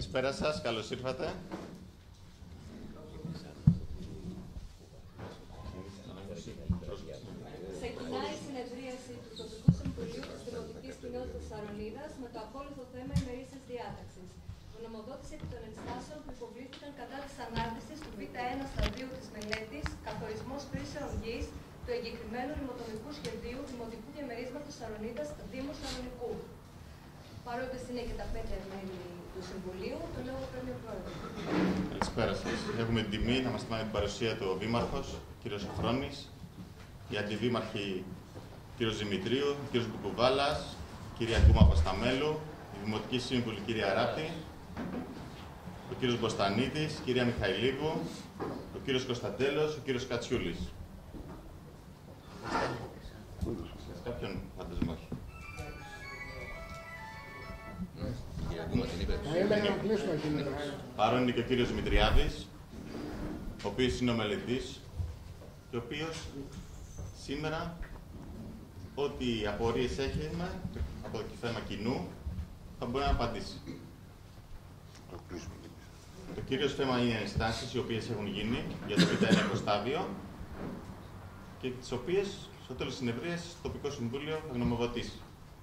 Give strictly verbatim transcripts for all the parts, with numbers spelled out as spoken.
Καλησπέρα σας, καλώς ήρθατε. Ξεκινάει η συνεδρίαση του Τοπικού Συμβουλίου της Δημοτικής Κοινότητας Σαρονίδας με το ακόλουθο θέμα ημερήσιας διάταξης. Γνωμοδότηση επί των ενστάσεων που υποβλήθηκαν κατά της ανάρτησης του Β ένα σταδίου της μελέτης «Καθορισμός χρήσεων γης» του εγκεκριμένου ρημοτομικού σχεδίου Δημοτικού Διαμερίσματος Σαρονίδας Δήμου Σαρονικού. Παρόντες είναι και τα πέντε μέλη του Συμβουλίου, το λόγο παίρνει ο Πρόεδρος. Καλησπέρα σας. Έχουμε την τιμή να μας κάνει την παρουσία του ο Δήμαρχος, κ. Σοφρόνης, οι αντιδήμαρχοι κ. Δημητρίου, κ. Μπουκουβάλας, κ. Κούμα Πασταμέλου, η Δημοτική Σύμβουλη κ. Ράπτη, ο κ. Μποστανίδης, κ. Μιχαηλίδου, ο κ. Κωνσταντέλος, ο κ. Κατσιούλης. Κάποιον φαντασμό έχει. Παρόν είναι και ο κύριος Δημητριάδης, ο οποίος είναι ο μελετής και ο οποίος σήμερα ό,τι απορίες έχουμε από το θέμα κοινού θα μπορεί να απαντήσει. Το κύριο θέμα είναι ενστάσεις οι οποίες έχουν γίνει για το Β ένα στάδιο και τις οποίες στο τέλος της συνεδρίας το τοπικό συμβούλιο θα γνωμοδοτήσει.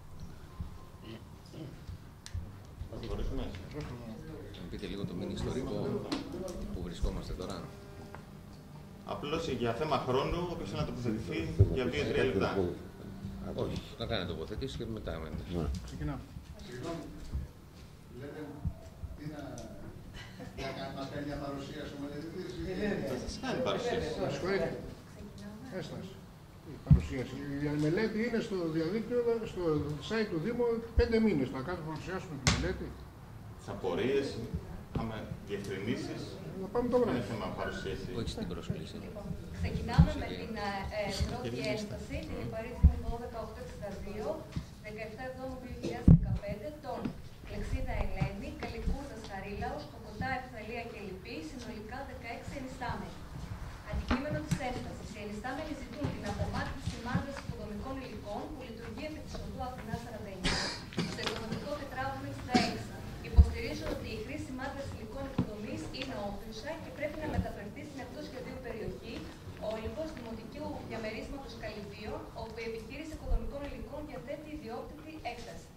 Να πείτε λίγο το μήνυ ιστορικό που βρισκόμαστε τώρα. Απλώς για θέμα χρόνου, ο οποίος θέλει να τοποθετηθεί για δύο τρία λεπτά. Όχι, να κάνει τοποθετήσει και μετά μένει. Ξεκινάμε. Συγγνώμη. Λέτε, τι να... Μας κάνει μια παρουσίαση ο μελετητής. Θα σας κάνει παρουσίαση. Έσταση. Η παρουσίαση. Η μελέτη είναι στο διαδίκτυο, στο site του Δήμου πέντε μήνες. Θα κάνουμε παρουσιάσουμε τη μελέτη. Τις απορίες, είχαμε διευκρινήσεις. Να πάμε το βράδυ. Είναι θέμα παρουσίαση. Όχι στην πρόσκληση. Ξεκινάμε με την ε, πρώτη ένσταση, την υπαρίθμη δώδεκα οκτακόσια εξήντα δύο, δεκαεπτά εβδόμου δύο χιλιάδες δεκαπέντε, των Πλεξίδα Ελένη, Καλικούρδας Χαρίλαος, Κοκοτά Ευθαλία και Λυπή, συνολικά δεκαέξι ενιστάμενοι. Αντικείμενο της ένστασης. Οι ενιστάμενοι ζητούν την απομάκρυνση μάζας υποδομικών υλικών που λειτουργεί επί της οδού Αθηνά σαράντα εννιά στο οικοδομικό τετράγωνο εξήντα έξι. Υποστηρίζουν ότι η χρήση μάζας υλικών υποδομής είναι όφιλουσα και πρέπει να μεταφερθεί στην εκτός σχεδίου περιοχή ο όλιβος Δημοτικού Διαμερίσματος Καλυβίων, όπου η επιχείρηση οικοδομικών υλικών διαθέτει ιδιόκτητη έκταση.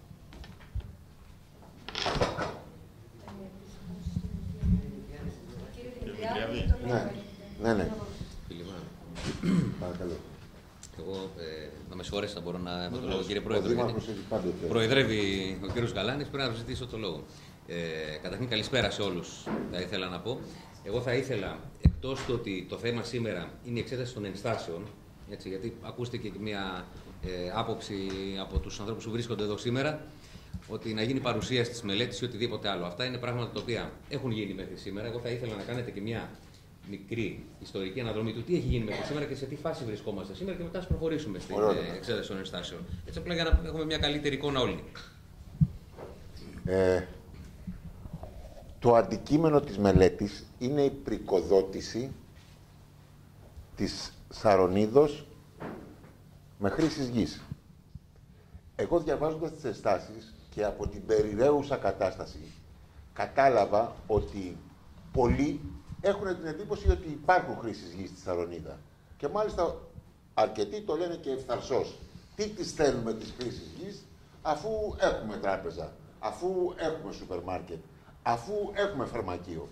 Κύριε Δημητριάδη, το λόγο. Ναι, ναι. Φιλιμά. Παρακαλώ. Εγώ, ε, να με συγχωρέσετε, θα μπορώ να έχω το λόγο, κύριε Ο Πρόεδρε. Δήμαρχος έχει πάντοτε. Προεδρεύει ο κύριος Γαλάνης, πρέπει να ζητήσω το λόγο. Ε, καταρχήν, καλησπέρα σε όλους, θα ήθελα να πω. Εγώ θα ήθελα, εκτός του ότι το θέμα σήμερα είναι η εξέταση των ενστάσεων, έτσι, γιατί ακούστηκε και μια ε, άποψη από τους ανθρώπους που βρίσκονται εδώ σήμερα, ότι να γίνει παρουσίαση της μελέτης ή οτιδήποτε άλλο. Αυτά είναι πράγματα τα οποία έχουν γίνει μέχρι σήμερα. Εγώ θα ήθελα να κάνετε και μια μικρή ιστορική αναδρομή του τι έχει γίνει μέχρι σήμερα και σε τι φάση βρισκόμαστε σήμερα και μετά ας προχωρήσουμε στην ε, εξέταση των ενστάσεων. Έτσι, απλά για να έχουμε μια καλύτερη εικόνα όλοι. Ε, το αντικείμενο της μελέτης είναι η πρικοδότηση της Σαρονίδος με χρήσης γης. Εγώ διαβάζοντας τις ενστάσεις και από την περιραίουσα κατάσταση κατάλαβα ότι πολλοί έχουν την εντύπωση ότι υπάρχουν χρήσεις γης στη Σαρονίδα. Και μάλιστα αρκετοί το λένε και ευθαρσώς. Τι τις θέλουμε τις χρήσεις γης, αφού έχουμε τράπεζα, αφού έχουμε σούπερ μάρκετ, αφού έχουμε φαρμακείο.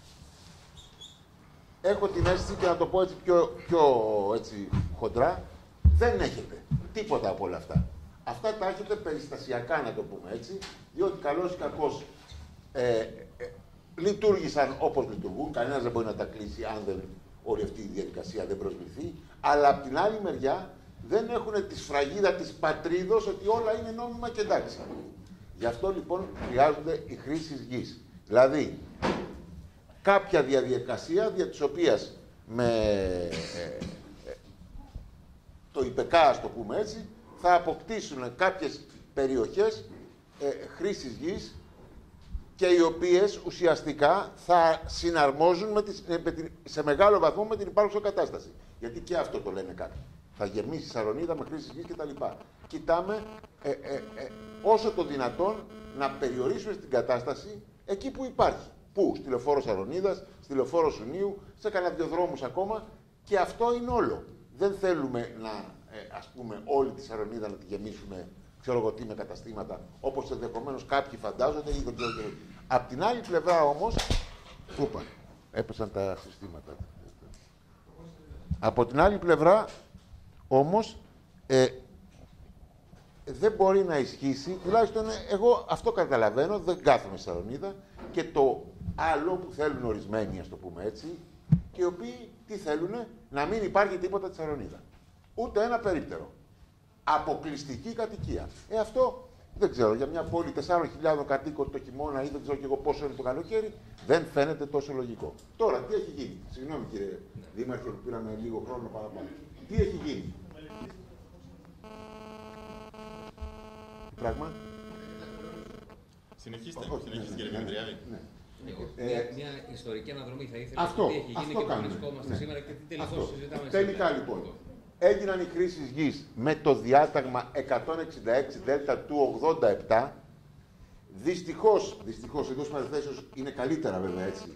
Έχω την αίσθηση, και να το πω έτσι πιο, πιο έτσι, χοντρά, δεν έχετε τίποτα από όλα αυτά. Αυτά τα έχετε περιστασιακά, να το πούμε έτσι, διότι καλώς ή κακώς ε, ε, λειτουργήσαν όπως λειτουργούν, κανένας δεν μπορεί να τα κλείσει αν δεν όλη αυτή η διαδικασία δεν προσβληθεί, αλλά από την άλλη μεριά δεν έχουν τη σφραγίδα της πατρίδος ότι όλα είναι νόμιμα και εντάξει. Γι' αυτό λοιπόν χρειάζονται οι χρήσεις γης. Δηλαδή, κάποια διαδικασία δια της οποίας με ε, ε, το ΙΠΕΚΑ, ας το πούμε έτσι, θα αποκτήσουν κάποιες περιοχές ε, χρήσης γης και οι οποίες ουσιαστικά θα συναρμόζουν με τις, σε μεγάλο βαθμό με την υπάρχουσα κατάσταση. Γιατί και αυτό το λένε κάποιοι. Θα γεμίσει η Σαρονίδα με χρήση γης κτλ. Κοιτάμε ε, ε, ε, όσο το δυνατόν να περιορίσουμε στην κατάσταση εκεί που υπάρχει. Πού? Στη λεωφόρο Σαρονίδας, στη λεωφόρο Σουνίου, σε κανένα δύο δρόμους ακόμα. Και αυτό είναι όλο. Δεν θέλουμε να, ε, ας πούμε, όλη τη Σαρονίδα να τη γεμίσουμε, ξέρω εγώ τι, με καταστήματα, όπως ενδεχομένως κάποιοι φαντάζονται ή δεν ξέρω τι. Απ' την άλλη πλευρά όμως, ούπα, έπεσαν τα συστήματα. Από την άλλη πλευρά, όμως, ε, δεν μπορεί να ισχύσει, τουλάχιστον εγώ αυτό καταλαβαίνω, δεν κάθομαι στη Σαρονίδα, και το άλλο που θέλουν ορισμένοι, ας το πούμε έτσι, και οι οποίοι τι θέλουνε, να μην υπάρχει τίποτα στη Σαρονίδα. Ούτε ένα περίπτερο. Αποκλειστική κατοικία. Ε, αυτό δεν ξέρω, για μια πόλη τεσσάρων χιλιάδων κατοίκων το χειμώνα ή δεν ξέρω και εγώ πόσο είναι το καλοκαίρι, δεν φαίνεται τόσο λογικό. Τώρα, τι έχει γίνει? Συγγνώμη κύριε Δήμαρχε που πήραμε λίγο χρόνο παραπάνω. Τι έχει γίνει? Τι πράγμα? Συνεχίστε, Όχι, συνεχίστε ναι, κύριε ναι, Δημητριάδη. ναι. Εγώ, Ε, μια, μια ιστορική αναδρομή θα ήθελα. Αυτό, τι έχει γίνει αυτό και πού κάνουμε. βρισκόμαστε Ναι. σήμερα και τι τελικώς Αυτό. συζητάμε Τελικά σήμερα. λοιπόν, έγιναν οι χρήσεις γης με το διάταγμα εκατόν εξήντα έξι δέλτα του ογδόντα επτά. Δυστυχώς, δυστυχώς, εντός παρενθέσεως είναι καλύτερα βέβαια έτσι.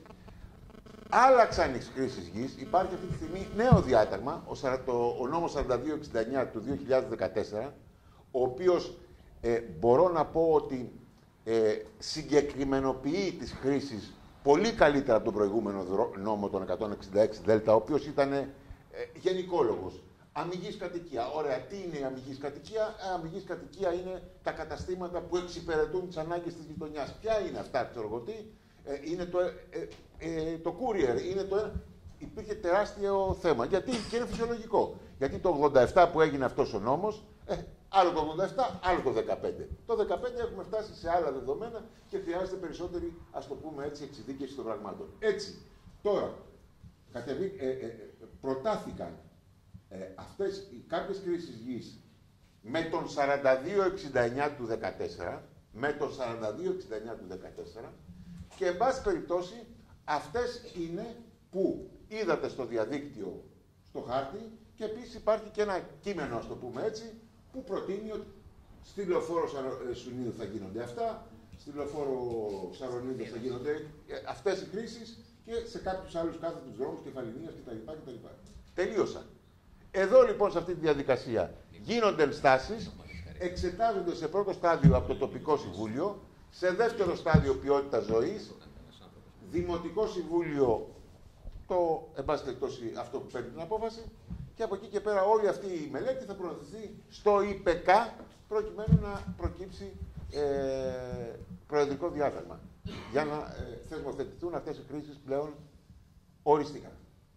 Άλλαξαν οι χρήσεις γης, υπάρχει αυτή τη στιγμή νέο διάταγμα, ο, σαρα- το, ο νόμος σαράντα δύο εξήντα εννιά του δύο χιλιάδες δεκατέσσερα, ο οποίος ε, μπορώ να πω ότι ε, συγκεκριμενοποιεί τις χρήσεις πολύ καλύτερα από τον προηγούμενο δρο- νόμο, τον εκατόν εξήντα έξι δέλτα, ο οποίος ήταν ε, γενικόλογος. Αμυγής κατοικία. Ωραία, τι είναι η αμυγής κατοικία? Ε, αμυγής κατοικία είναι τα καταστήματα που εξυπηρετούν τις ανάγκες της γειτονιάς. Ποια είναι αυτά, ξέρω εγώ τι? Ε, είναι το, ε, ε, ε, το courier, είναι το... Υπήρχε τεράστιο θέμα. Γιατί? Και είναι φυσιολογικό. Γιατί το ογδόντα επτά που έγινε αυτός ο νόμος, ε, άλλο το ογδόντα επτά, άλλο το δεκαπέντε. Το δεκαπέντε έχουμε φτάσει σε άλλα δεδομένα και χρειάζεται περισσότερη, ας το πούμε έτσι, εξειδίκευση των πραγμάτων. Έτσι, τώρα, κατεβή, ε, ε, προτάθηκαν ε, αυτές οι κάποιες κρίσεις γης με τον σαράντα δύο εξήντα εννιά του δεκατέσσερα, με τον σαράντα δύο εξήντα εννιά του δεκατέσσερα, και εν πάση περιπτώσει αυτές είναι που είδατε στο διαδίκτυο, στο χάρτη, και επίσης υπάρχει και ένα κείμενο, ας το πούμε έτσι, που προτείνει ότι στη λεωφόρο Σουνίου θα γίνονται αυτά, στη λεωφόρο Σαρονίδας θα γίνονται ε, αυτές οι κρίσεις και σε κάποιους άλλους κάθετους δρόμους, Κεφαλινίας κτλ. κτλ. Τελείωσα. Εδώ λοιπόν σε αυτή τη διαδικασία γίνονται ενστάσεις, εξετάζονται σε πρώτο στάδιο από το τοπικό συμβούλιο, σε δεύτερο στάδιο ποιότητα ζωής, δημοτικό συμβούλιο, το εν πάση περιπτώσει αυτό που παίρνει την απόφαση, και από εκεί και πέρα όλη αυτή η μελέτη θα προωθηθεί στο ΙΠΚ προκειμένου να προκύψει ε, προεδρικό διάταγμα για να ε, θεσμοθετηθούν αυτές οι κρίσεις πλέον οριστικά.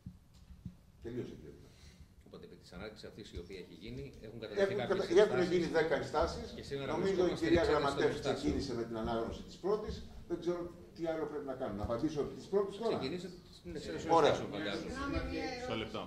Τελείωσε η διαδικασία. Οπότε επί της ανάρτησης αυτής η οποία έχει γίνει έχουν κατατεθεί Έχουν, κάποιες κατα... έχουν ενστάσεις. γίνει δέκα ενστάσεις. Νομίζω η κυρία Γραμματεύς ξεκίνησε με την ανάγνωση της πρώτης. Δεν ξέρω τι άλλο πρέπει να κάνουμε. Να απαντήσω επί της πρώτης τώρα. Ξεκινήσετε την εξαίρεση των Ωραία. ενστάσεων, φαντάζομαι. Μισό λεπτό.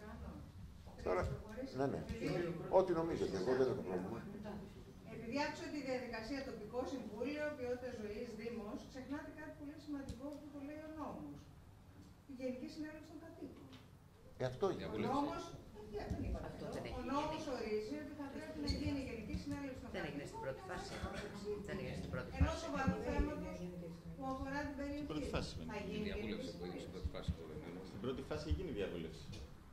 Τώρα, ναι, ναι. Ό,τι νομίζετε, εγώ δεν έχω πρόβλημα. Επειδή άκουσα τη διαδικασία τοπικό συμβούλιο, ποιότητα ζωή, Δήμο, ξεχνάτε κάτι πολύ σημαντικό που το λέει ο νόμος. Η Γενική Συνέλευση των Κατοίκων. Ε, αυτό είναι. Ο νόμος, δεν είπα αυτό. Ο νόμος ορίζει ότι θα πρέπει να γίνει η Γενική Συνέλευση των Κατοίκων. Δεν έγινε στην πρώτη φάση. Δεν έγινε στην πρώτη Ενός φάση. σοβαρού θέματος που αφορά την Στην πρώτη περιοχή. φάση. Θα Η γίνει η διαβούλευση που έγινε στην πρώτη φάση. Στην πρώτη φάση έχει γίνει διαβούλευση.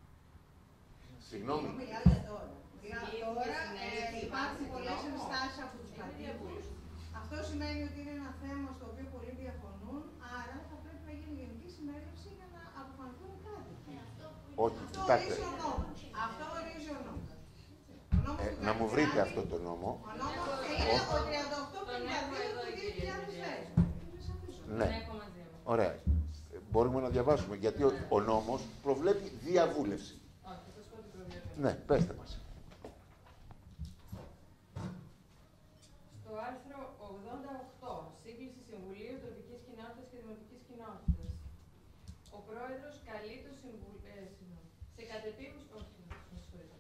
Συγγνώμη. Μιλάω για τώρα. Μιλάω τώρα, ε, υπάρχουν πολλές ενστάσεις από τους κατοίκους. Αυτό σημαίνει ότι είναι ένα θέμα στο οποίο πολλοί διαφωνούν, άρα θα πρέπει να γίνει γενική συνέλευση για να αποφανθούν κάτι. Όχι, Αυτό κοιτάξτε. ορίζει ο νόμος. Αυτό ορίζει ο νόμος. Ο νόμος Ε, του να μου βρείτε Καπιτάνη, αυτό το νόμο. Ο νόμος είναι ο τριάντα οκτώ πενήντα δύο του δύο χιλιάδες δέκα. Ναι. Ωραία. Ε, Μπορούμε να διαβάσουμε, γιατί ο, ο νόμος προβλέπει διαβούλευση. Ναι, πέστε μας. Στο άρθρο ογδόντα οκτώ, σύγκληση Συμβουλίου Τοπικής Κοινότητας και Δημοτικής Κοινότητας. Ο Πρόεδρος καλεί το Συμβουλίο, ε, σε κατεπίγους, όχι, με συγχωρείτε.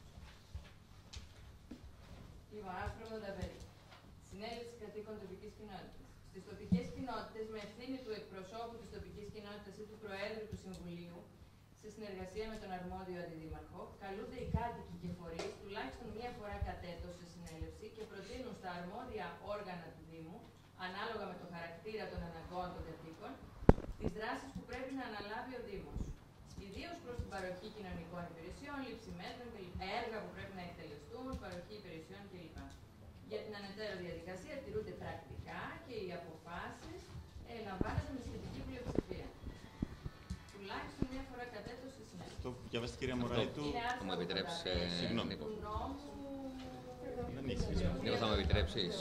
Λοιπόν, άρθρο ογδόντα πέντε. Συνέλευση κατοίκων τοπικής κοινότητας. Στις τοπικές κοινότητες, με ευθύνη του εκπροσώπου της τοπικής κοινότητας ή του Προέδρου του Συμβουλίου, σε συνεργασία με τον αρμόδιο αντιδήμαρχο, καλούνται οι κάτοικοι και φορείς τουλάχιστον μία φορά κατ' έτος σε συνέλευση και προτείνουν στα αρμόδια όργανα του Δήμου ανάλογα με το χαρακτήρα των αναγκών των κατοίκων, τις δράσεις που πρέπει να αναλάβει ο Δήμος. Ιδίως προς την παροχή κοινωνικών υπηρεσιών, λήψη μέτρων, έργα που πρέπει να εκτελεστούν, παροχή υπηρεσιών κλπ. Για την ανετέρω διαδικασία τηρούνται πρακτικά και οι αποφάσεις ε, λαμβάνονται με σχετική πλειοψηφία. Τουλάχιστον μία φορά κατέτος στη συνέχεια. Το διαβάστε, κυρία Μωραήτου. Θα μου επιτρέψει. Συγγνώμη. Νίκο, θα μου επιτρέψεις.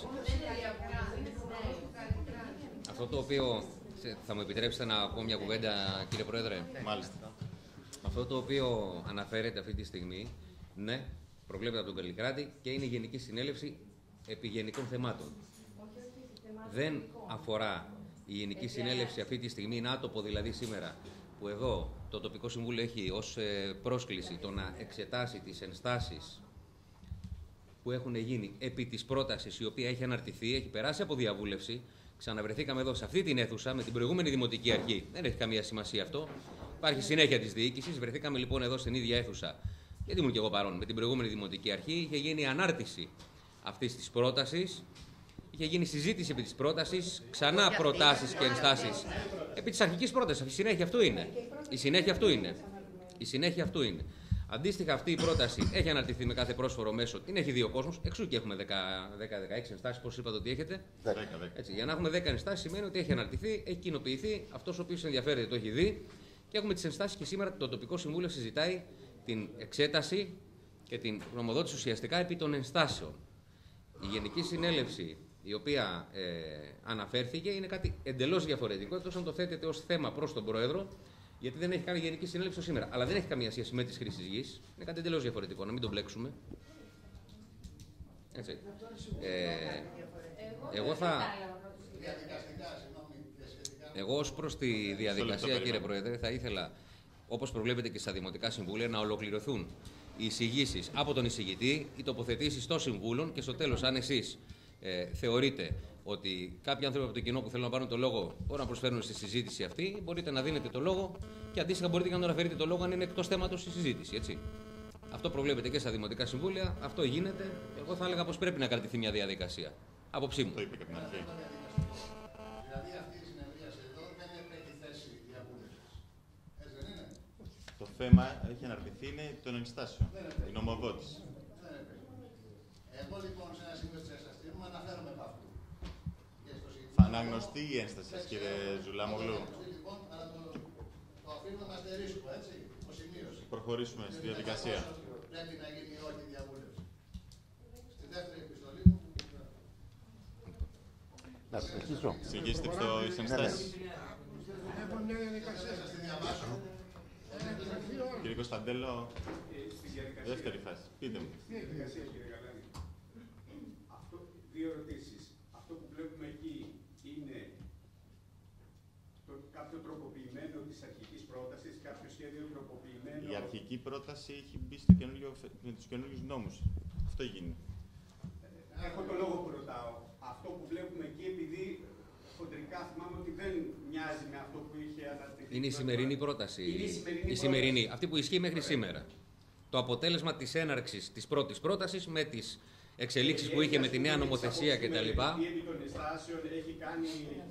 Αυτό το οποίο. Θα μου επιτρέψετε να πω μια κουβέντα, κύριε Πρόεδρε. Μάλιστα. Αυτό το οποίο αναφέρεται αυτή τη στιγμή, ναι, προβλέπεται από τον Καλλικράτη και είναι η Γενική Συνέλευση επί γενικών θεμάτων. Δεν αφορά η Γενική Συνέλευση αυτή τη στιγμή, είναι άτοπο δηλαδή σήμερα, που εδώ το Τοπικό Συμβούλιο έχει ως πρόσκληση το να εξετάσει τις ενστάσεις που έχουν γίνει επί της πρότασης η οποία έχει αναρτηθεί, έχει περάσει από διαβούλευση. Ξαναβρεθήκαμε εδώ σε αυτή την αίθουσα με την προηγούμενη Δημοτική Αρχή. Δεν έχει καμία σημασία αυτό. Υπάρχει συνέχεια της διοίκησης. Βρεθήκαμε λοιπόν εδώ στην ίδια αίθουσα, γιατί ήμουν και εγώ παρόν, με την προηγούμενη Δημοτική Αρχή. Είχε γίνει ανάρτηση αυτής της πρότασης. Είχε γίνει συζήτηση επί της πρότασης. Ξανά προτάσεις και ενστάσεις. Επί της αρχικής πρότασης. Η συνέχεια αυτού είναι. Η συνέχεια αυτού είναι. Η συνέχεια αυτού είναι. Αντίστοιχα, αυτή η πρόταση έχει αναρτηθεί με κάθε πρόσφορο μέσο. Την έχει δει ο κόσμος. Εξού και έχουμε δέκα δεκαέξι ενστάσεις. Πώς είπατε ότι έχετε? δέκα. Έτσι, για να έχουμε δέκα ενστάσεις σημαίνει ότι έχει αναρτηθεί, έχει κοινοποιηθεί. Αυτός ο οποίος ενδιαφέρεται το έχει δει. Και έχουμε τις ενστάσεις και σήμερα το Τοπικό Συμβούλιο συζητάει την εξέταση και την γνωμοδότηση ουσιαστικά επί των ενστάσεων. Η Γενική Συνέλευση, η οποία ε, αναφέρθηκε, είναι κάτι εντελώς διαφορετικό, εκτός αν το θέτεται ως θέμα προς τον Πρόεδρο. Γιατί δεν έχει κάνει Γενική Συνέλευση σήμερα. Αλλά δεν έχει καμία σχέση με τις χρήσεις γης. Είναι κάτι εντελώς διαφορετικό, να μην το μπλέξουμε. Έτσι. Ε, εγώ θα. Εγώ ως προς τη διαδικασία, κύριε Πρόεδρε, θα ήθελα, όπως προβλέπετε και στα Δημοτικά Συμβούλια, να ολοκληρωθούν οι εισηγήσεις από τον εισηγητή, οι τοποθετήσεις των συμβούλων και στο τέλος, αν εσείς ε, θεωρείτε ότι κάποιοι άνθρωποι από το κοινό που θέλουν να πάρουν το λόγο μπορούν να προσφέρουν στη συζήτηση αυτή, μπορείτε να δίνετε το λόγο και αντίστοιχα μπορείτε και να αναφέρετε το λόγο αν είναι εκτός θέματος η συζήτηση. Έτσι. Αυτό προβλέπεται και στα Δημοτικά Συμβούλια, αυτό γίνεται. Εγώ θα έλεγα πως πρέπει να κρατηθεί μια διαδικασία. Άποψή μου. Το είπε και την αρχή. Δηλαδή αυτή η συνεδρίαση εδώ δεν έχει θέση διαβούλευσης. Έτσι δεν είναι? Το θέμα έχει αναρτηθεί είναι των ενστάσεων. Η νομοδότηση. Εγώ λοιπόν σε ένα σημείο της ένστασης μου αναφέρομαι από αυτού. Θα αναγνωστεί η ένσταση σας, κύριε Ζουλάμογλου. Λοιπόν, αλλά το, το αφήνουμε να στερήσουμε, έτσι, το σημείωση. Προχωρήσουμε στη διαδικασία. Πρέπει να γίνει όχι διαβούλευση. Στη δεύτερη επιστολή μου. Να συνεχίσω. Συνεχίστε τις ενστάσεις. Έχω μια διαδικασία. Σας τη διαβάσω. Κύριε Κωνσταντέλο, δεύτερη φάση. Πείτε μου. Διαδικασία, κύριε Γαλάνη. Δύο ερωτήσεις. Αυτό που βλέπουμε εκεί είναι το, κάποιο τροποποιημένο της αρχικής πρότασης, κάποιο σχέδιο τροποποιημένο. Η αρχική πρόταση έχει μπει στο καινούργιο, με τους καινούργιους νόμους. Αυτό γίνει. Έχω το λόγο που ρωτάω. Αυτό που βλέπουμε εκεί, επειδή χοντρικά θυμάμαι ότι δεν μοιάζει με αυτό που είχε αναρτηθεί. Είναι η σημερινή πρόταση. Είναι η σημερινή, η σημερινή πρόταση. Αυτή που ισχύει μέχρι Ωραία. σήμερα. Το αποτέλεσμα της έναρξης της πρώτης πρότασης με τις εξελίξεις που είχε με τη νέα νομοθεσία κτλ. Η επί των ενστάσεων έχει κάνει.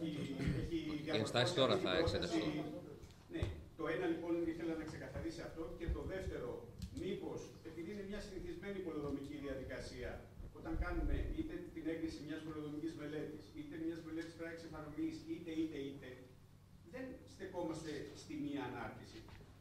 Οι ενστάσεις τώρα θα εξεταστούν. Ναι, το ένα λοιπόν ήθελα να ξεκαθαρίσει αυτό και το δεύτερο, μήπως επειδή είναι μια συνηθισμένη πολεοδομική διαδικασία, όταν κάνουμε είτε την έγκριση μιας πολεοδομικής μελέτης, είτε μιας μελέτης πράξης εφαρμογής, είτε είτε είτε, δεν στεκόμαστε στη μία ανάρτηση.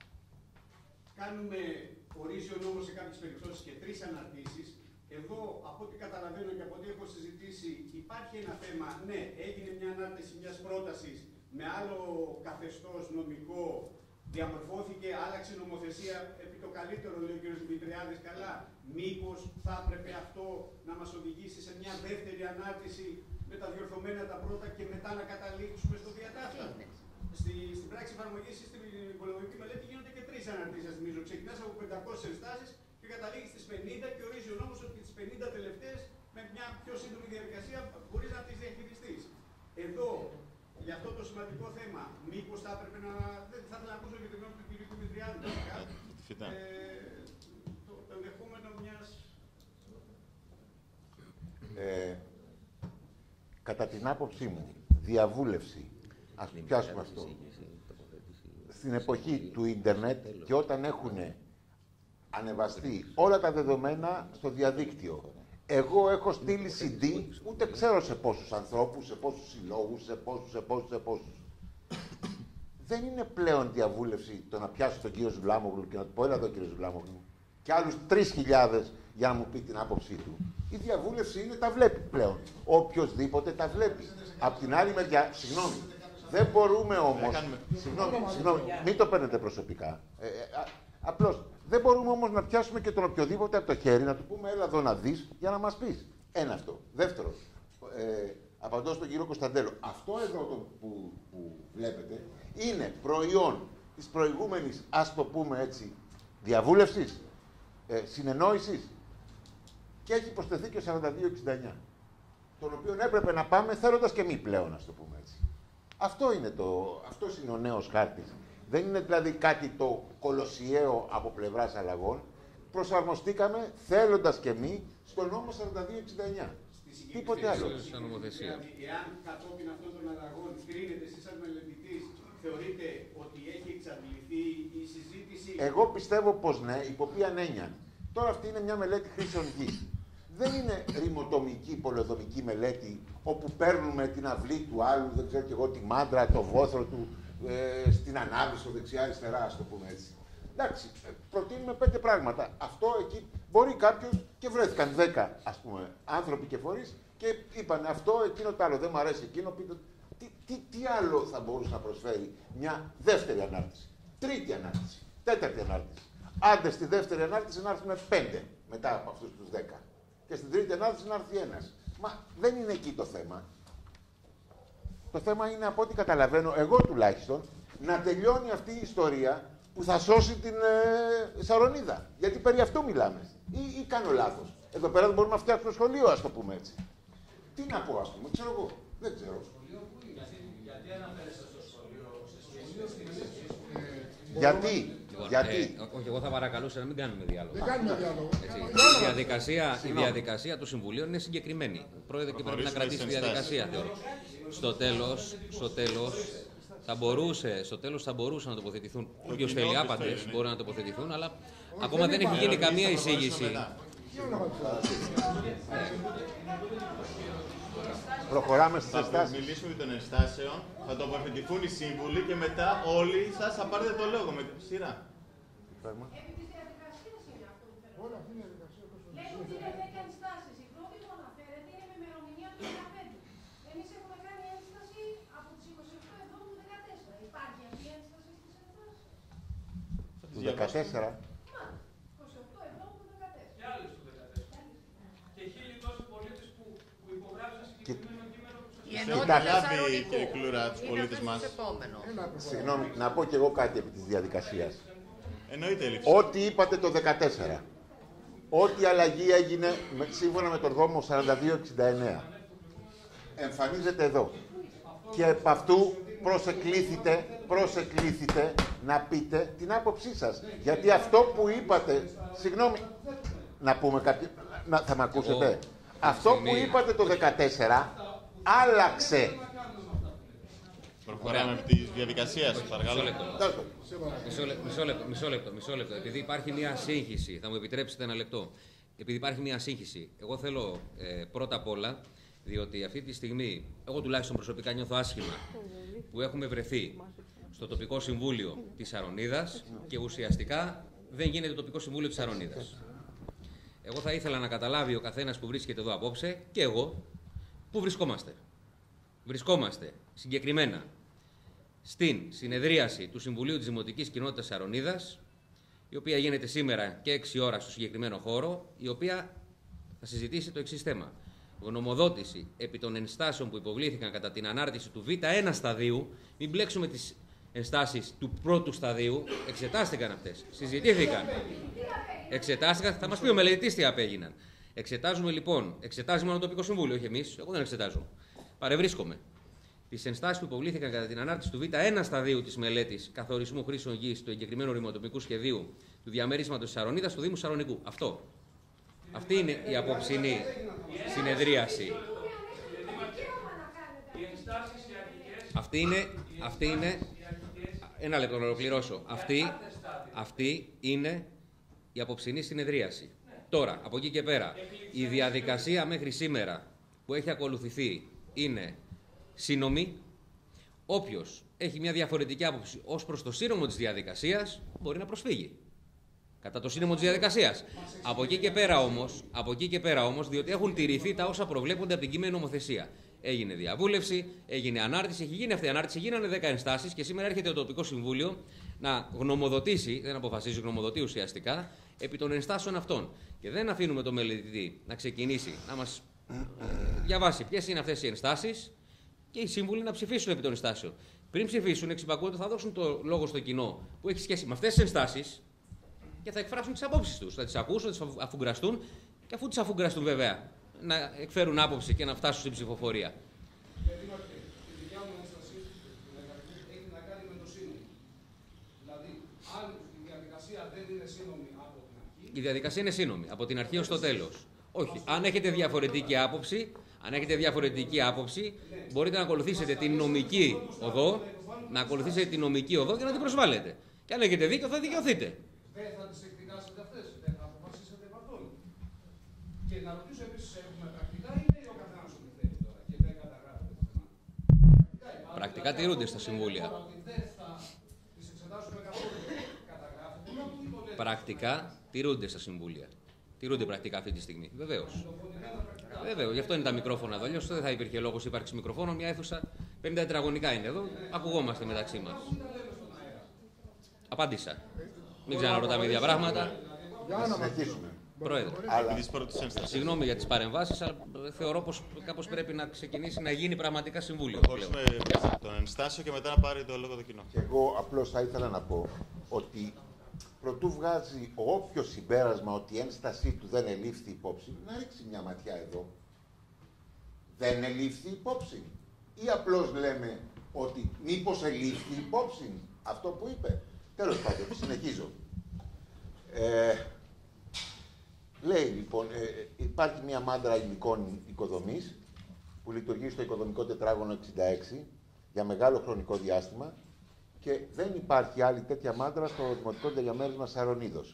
Κάνουμε, ορίζει ο νόμος σε κάποιες περιπτώσεις και τρεις αναρτήσεις. Εδώ, από ό,τι καταλαβαίνω και από ό,τι έχω συζητήσει, υπάρχει ένα θέμα. Ναι, έγινε μια ανάρτηση μιας πρότασης με άλλο καθεστώς νομικό, διαμορφώθηκε, άλλαξε νομοθεσία επί το καλύτερο, λέει ο κ. Δημητριάδης, καλά. Μήπως θα έπρεπε αυτό να μας οδηγήσει σε μια δεύτερη ανάρτηση με τα διορθωμένα τα πρώτα και μετά να καταλήξουμε στο διατάφτα. Στη, στην πράξη εφαρμογής ή στην πολεοδομική μελέτη γίνονται και τρεις αναρτήσεις, νομίζω. Ξεκινάς από πεντακόσιες ενστάσεις και καταλήγει στις πενήντα και ορίζει ο νόμος ότι τις πενήντα τελευταίες με μια πιο σύντομη διαδικασία μπορείς να τις διαχειριστείς. Εδώ, για αυτό το σημαντικό θέμα, μήπως θα έπρεπε να. Δεν θα ήθελα να ακούσω για την γνώμη του κ. Δημητριάδη, ε, το, το ενδεχόμενο μιας. Ε, κατά την άποψή μου, διαβούλευση, ας πιάσουμε αυτό, στην εποχή του ίντερνετ και όταν έχουν ανεβαστεί όλα τα δεδομένα στο διαδίκτυο. Εγώ έχω στείλει σι ντι, ούτε ξέρω σε πόσους ανθρώπους, σε πόσους συλλόγους, σε πόσους, σε πόσους, σε πόσους. Δεν είναι πλέον διαβούλευση το να πιάσω τον κύριο Ζουλάμογλου και να του πω, έλα εδώ κύριο Ζουλάμογλου, και άλλους τρεις χιλιάδες για να μου πει την άποψή του. Η διαβούλευση είναι, τα βλέπει πλέον. Οποιοςδήποτε τα βλέπει. Απ' την άλλη μεριά, συγγνώμη, δεν μπορούμε όμως, συγγνώμη, συγγνώμη, μην το παίρνετε προσωπικά. Ε, ε, α, απλώς, δεν μπορούμε όμως να πιάσουμε και τον οποιοδήποτε από το χέρι, να του πούμε, έλα εδώ να δεις, για να μας πεις. Ένα αυτό. Δεύτερο, ε, απαντώ στον κύριο Κωνσταντέλο. Αυτό εδώ το που, που βλέπετε είναι προϊόν της προηγούμενης, ας το πούμε έτσι, διαβούλευσης, ε, συνεννόησης, και έχει προσθεθεί και ο σαράντα δύο εξήντα εννιά, τον οποίο έπρεπε να πάμε θέλοντας και μη πλέον, ας το πούμε έτσι. Αυτό είναι το, αυτός είναι ο νέος χάρτης. Δεν είναι δηλαδή κάτι το κολοσιαίο από πλευράς αλλαγών. Προσαρμοστήκαμε θέλοντας και μη στον νόμο σαράντα δύο εξήντα εννιά. Τίποτε άλλο. Δηλαδή, εάν κατόπιν αυτών των αλλαγών κρίνετε εσείς σαν μελετητής, θεωρείτε ότι έχει εξαντληθεί η συζήτηση? Εγώ πιστεύω πως ναι, υπό ποιαν έννοια. Τώρα αυτή είναι μια μελέτη χρήσεων γης. Δεν είναι ρημοτομική, πολεοδομική μελέτη, όπου παίρνουμε την αυλή του άλλου, δεν ξέρω και εγώ, τη μάντρα, το βόθρο του, ε, στην ανάβησο δεξιά-αριστερά, ας το πούμε έτσι. Εντάξει, προτείνουμε πέντε πράγματα. Αυτό εκεί μπορεί κάποιος, και βρέθηκαν δέκα, ας πούμε, άνθρωποι και φορείς και είπαν αυτό, εκείνο, το άλλο, δεν μου αρέσει εκείνο, πείτε, τι, τι, τι άλλο θα μπορούσε να προσφέρει μια δεύτερη ανάρτηση, τρίτη ανάρτηση, τέταρτη ανάρτηση. Άντε στη δεύτερη ανάρτηση να έρθουμε πέντε μετά από αυτούς τους δέκα. Και στην τρίτη ανάρτηση να έρθει ένας. Μα δεν είναι εκεί το θέμα. Το θέμα είναι, από ό,τι καταλαβαίνω, εγώ τουλάχιστον, να τελειώνει αυτή η ιστορία που θα σώσει την ε, Σαρονίδα. Γιατί περί αυτού μιλάμε. Ή, ή κάνω λάθος. Εδώ πέρα δεν μπορούμε να φτιάξουμε σχολείο, ας το πούμε έτσι. Τι να πω, ας πούμε, ξέρω εγώ. Δεν ξέρω. Γιατί αναφέρεστε στο σχολείο σε σχέση με Γιατί. Γιατί. Ε, όχι, εγώ θα παρακαλούσα να μην κάνουμε διάλογο. Δεν κάνουμε διάλογο. Έτσι. Η, διαδικασία, η διαδικασία του Συμβουλίου είναι συγκεκριμένη. Πρόεδρε, και πρέπει να κρατήσει τη διαδικασία, θεωρώ. Στο τέλος, στο τέλος, θα μπορούσε, στο τέλος θα μπορούσαν να τοποθετηθούν. Όποιος θέλει, άπαντες μπορούν να τοποθετηθούν, αλλά ακόμα δεν έχει γίνει καμία εισήγηση. Προχωράμε στις θα ενστάσεις. Θα μιλήσουμε για των ενστάσεων, θα τοποθετηθούν οι σύμβουλοι και μετά όλοι σας θα πάρετε το λόγο με τη σειρά. Επί της διαδικασίας είναι αυτό που θέλω. Όλα αυτή η διαδικασία. Λέει ότι είναι δέκα ενστάσεις. Η πρώτη που αναφέρεται είναι με ημερομηνία του δεκαπέντε. Εμείς έχουμε κάνει ένσταση από τις είκοσι οκτώ Εβδόμου του δεκατέσσερα. Υπάρχει αυτή η ένσταση στις ενστάσεις? Του δεκατέσσερα. Μα, είκοσι οκτώ Εβδόμου του δεκατέσσερα. Και άλλες του δεκατέσσερα. Και χίλιοι τόσοι πολίτες που, που υπογράψαν συγκεκριμένο κείμενο που σας... Η ενότητα Θεσσαλονικού η κλούρα τους πολίτες μας. Συγγνώμη, να πω κι εγώ κάτι επί της διαδικασίας. Εννοείται, ό,τι είπατε το δεκατέσσερα, ό,τι αλλαγή έγινε με, σύμφωνα με τον νόμο σαράντα δύο εξήντα εννέα, εμφανίζεται εδώ. Και επ' αυτού προσεκλήθητε, προσεκλήθητε να πείτε την άποψή σας. Γιατί αυτό που είπατε, συγγνώμη, να πούμε κάποιο, να, θα με ακούσετε. Εγώ, αυτό που είπατε το δεκατέσσερα άλλαξε. Προχωράμε από τη διαδικασία, παρακαλώ. Μισό λεπτό, μισό λεπτό, μισό λεπτό, μισό λεπτό. Επειδή υπάρχει μια σύγχυση, θα μου επιτρέψετε ένα λεπτό. Επειδή υπάρχει μια σύγχυση, εγώ θέλω ε, πρώτα απ' όλα, διότι αυτή τη στιγμή, εγώ τουλάχιστον προσωπικά νιώθω άσχημα, που έχουμε βρεθεί στο τοπικό συμβούλιο της Σαρονίδας και ουσιαστικά δεν γίνεται το τοπικό συμβούλιο της Σαρονίδας. Εγώ θα ήθελα να καταλάβει ο καθένας που βρίσκεται εδώ απόψε, και εγώ, πού βρισκόμαστε. Βρισκόμαστε συγκεκριμένα στην συνεδρίαση του Συμβουλίου της Δημοτικής Κοινότητας Σαρονίδας, η οποία γίνεται σήμερα και έξι ώρα στο συγκεκριμένο χώρο, η οποία θα συζητήσει το εξής θέμα. Γνωμοδότηση επί των ενστάσεων που υποβλήθηκαν κατά την ανάρτηση του Β ένα σταδίου. Μην μπλέξουμε τις ενστάσεις του πρώτου σταδίου. Εξετάστηκαν αυτές. Συζητήθηκαν. Εξετάστηκαν. Θα μας πει ο μελετητής τι απέγιναν. Εξετάζουμε λοιπόν. Εξετάζει μόνο το τοπικό συμβούλιο, όχι εμείς. Εγώ δεν εξετάζω. Παρευρίσκομαι. Τις ενστάσεις που υποβλήθηκαν κατά την ανάρτηση του Β ένα σταδίου της μελέτης καθορισμού χρήσεων γης του εγκεκριμένου ρηματοπικού σχεδίου του διαμερίσματος της Σαρονίδας του Δήμου Σαρονικού. Αυτό. Αυτή είναι η απόψινή συνεδρίαση. Οι ενστάσεις οι αρχικές... Αυτή είναι... Αυτή είναι... Ένα λεπτό να ολοκληρώσω. Αυτή, αυτή είναι η απόψινή συνεδρίαση. Ναι. Τώρα, από εκεί και πέρα, η διαδικασία μέχρι σήμερα που έχει ακολουθηθεί είναι σύνομη. Όποιος έχει μια διαφορετική άποψη ως προς το σύνομο της διαδικασίας μπορεί να προσφύγει. Κατά το σύνομο της διαδικασίας. Από εκεί και πέρα όμως, από εκεί και πέρα όμως, διότι έχουν τηρηθεί τα όσα προβλέπονται από την κείμενη νομοθεσία. Έγινε διαβούλευση, έγινε ανάρτηση, έχει γίνει αυτή η ανάρτηση, γίνανε δέκα ενστάσεις και σήμερα έρχεται το τοπικό συμβούλιο να γνωμοδοτήσει, δεν αποφασίζει, γνωμοδοτεί ουσιαστικά, επί των ενστάσεων αυτών. Και δεν αφήνουμε το μελετητή να ξεκινήσει, να μας διαβάσει ποιες είναι αυτές οι ενστάσεις και οι σύμβουλοι να ψηφίσουν επί των ενστάσεων. Πριν ψηφίσουν, εξυπακούονται, θα δώσουν το λόγο στο κοινό που έχει σχέση με αυτές τις ενστάσεις και θα εκφράσουν τις απόψεις τους. Θα τις ακούσουν, θα τις αφουγκραστούν και αφού τις αφουγκραστούν βέβαια να εκφέρουν άποψη και να φτάσουν στην ψηφοφορία. Γιατί η δικιά μου ένσταση έχει να κάνει με το σύνομο. Δηλαδή, αν η διαδικασία δεν είναι σύνομη από την αρχή. Η διαδικασία είναι σύνομη, από την αρχή ως το τέλος. Όχι. Αν έχετε διαφορετική άποψη, αν έχετε διαφορετική άποψη, μπορείτε να ακολουθήσετε την νομική οδό, να ακολουθήσετε την νομική οδό και να την προσβάλλετε. Και αν έχετε δίκιο, θα δικαιωθείτε. Δεν θα τις εκδικάσετε αυτές, δεν θα αποφασίσετε από αυτόν. Και να ρωτήσω επίσης, έχουμε πρακτικά ή είναι ο καθένας ότι θέλει τώρα και δεν καταγράφεται το θέμα. Πρακτικά τηρούνται στα συμβούλια. Δεν θα τις εξετάσουμε καθόλου. Καταγράφεται. Πρακτικά τηρούνται στα συμβούλια. Τηρούνται πρακτικά αυτή τη στιγμή. Βεβαίως. Βεβαίως. Γι' αυτό είναι τα μικρόφωνα εδώ. Αλλιώς δεν θα υπήρχε λόγος ύπαρξη μικροφώνων. Μια αίθουσα πενήντα τετραγωνικά είναι εδώ. Ακουγόμαστε μεταξύ μας. Απάντησα. Μην ξαναρωτάμε ίδια πράγματα. Για να συνεχίσουμε. Πρόεδρε. Αλλά... Συγγνώμη για τις παρεμβάσεις, αλλά θεωρώ πως κάπως πρέπει να ξεκινήσει να γίνει πραγματικά συμβούλιο. Χωρίσουμε τον ενστάσιο και μετά να πάρει το λόγο το κοινό. Και εγώ απλώς θα ήθελα να πω ότι προτού βγάζει όποιο συμπέρασμα ότι η ένστασή του δεν ελήφθη υπόψη, να ρίξει μια ματιά εδώ. Δεν ελήφθη υπόψη. Ή απλώς λέμε ότι μήπως ελήφθη υπόψη αυτό που είπε. Τέλος πάντων, συνεχίζω. Ε, λέει λοιπόν, ε, υπάρχει μια μάντρα υλικών οικοδομής που λειτουργεί στο οικοδομικό τετράγωνο εξήντα έξι για μεγάλο χρονικό διάστημα και δεν υπάρχει άλλη τέτοια μάντρα στο Δημοτικό Διαμέρισμα Σαρονίδος.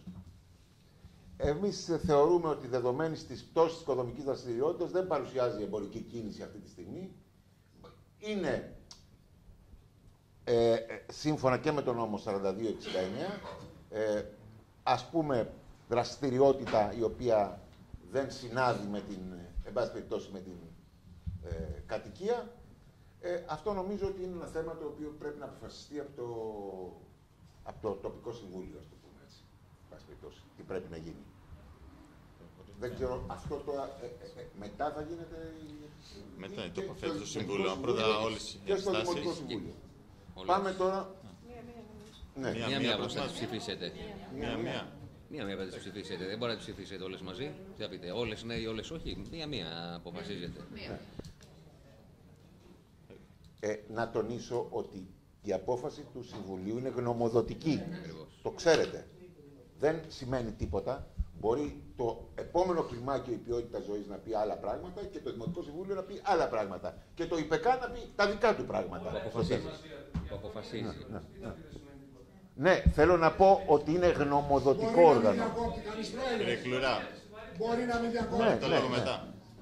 Εμείς θεωρούμε ότι δεδομένης της πτώσης της οικοδομικής δραστηριότητας δεν παρουσιάζει εμπορική κίνηση αυτή τη στιγμή. Είναι ε, σύμφωνα και με τον νόμο σαράντα δύο εξήντα εννέα ε, ας πούμε δραστηριότητα η οποία δεν συνάδει με την, εν πάση περιπτώσει, με την ε, κατοικία. Ε, αυτό νομίζω ότι είναι ένα θέμα το οποίο πρέπει να αποφασιστεί από το, από το τοπικό συμβούλιο, ας το πούμε έτσι. Εν πάση περιπτώσει, τι πρέπει να γίνει. Δεν ξέρω, αυτό τώρα ε, ε, ε, μετά θα γίνεται... Μετά η τοποθέτηση του Συμβούλου, πρώτα όλες οι και στο Δημοτικό Συμβούλιο. Πάμε τώρα... Μία-μία πώς θα τις ψηφίσετε. Μία-μία. Μία-μία θα τις ψηφίσετε. Δεν μπορεί να τις ψηφίσετε όλες μαζί. Τι θα πείτε, όλες ναι ή όλες όχι. Μία-μία αποφασίζετε. Ε, να τονίσω ότι η απόφαση του Συμβουλίου είναι γνωμοδοτική. Ακριβώς. Το ξέρετε. Δεν σημαίνει τίποτα. Μπορεί το επόμενο κλιμάκιο η ποιότητα ζωής να πει άλλα πράγματα και το Δημοτικό Συμβούλιο να πει άλλα πράγματα. Και το ΙΠΕΚΑ να πει τα δικά του πράγματα. Το αποφασίζει. Το αποφασίζει. Ναι, ναι, ναι. Ναι, θέλω να πω ότι είναι γνωμοδοτικό όργανο. Κύριε Κλουρά. Μπορεί να μην διακόπτει. Ναι, το ναι, λόγο ναι. μετά.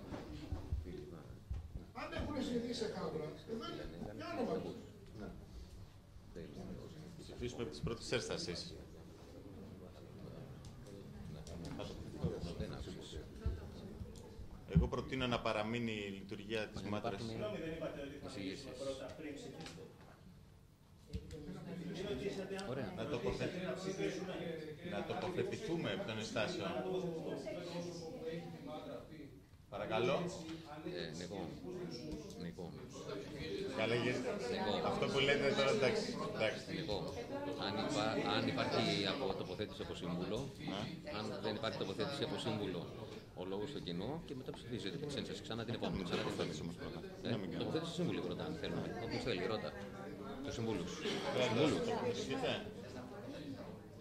Αν έχουν συνηθίσει σε κάμερα, εδώ είναι για όνομα του. Ψηφίσουμε τις πρώτες ένστασεις. Εγώ προτείνω να παραμείνει η λειτουργία της μάτρας. Ωραία. Να, τοποθε... να τοποθετηθούμε από των ενστάσεων. Παρακαλώ. Ε, Νικό. Νικό. Καλέ, Νικό. αυτό που λέτε τώρα, εντάξει. εντάξει. Νικό. Αν, υπά, αν υπάρχει από τοποθέτηση από σύμβουλο, αν δεν υπάρχει τοποθέτηση από σύμβουλο, ο λόγος στο κοινό και μετά ψηφίζεται την ένσταση. Ξανά την επόμενη. Ξανά την επόμενη όμως πρώτα. Ε, τοποθέτηση σύμβουλη ρωτά, αν θέλουμε. Όποιος θέλει, ρώτα. Τους συμβούλους.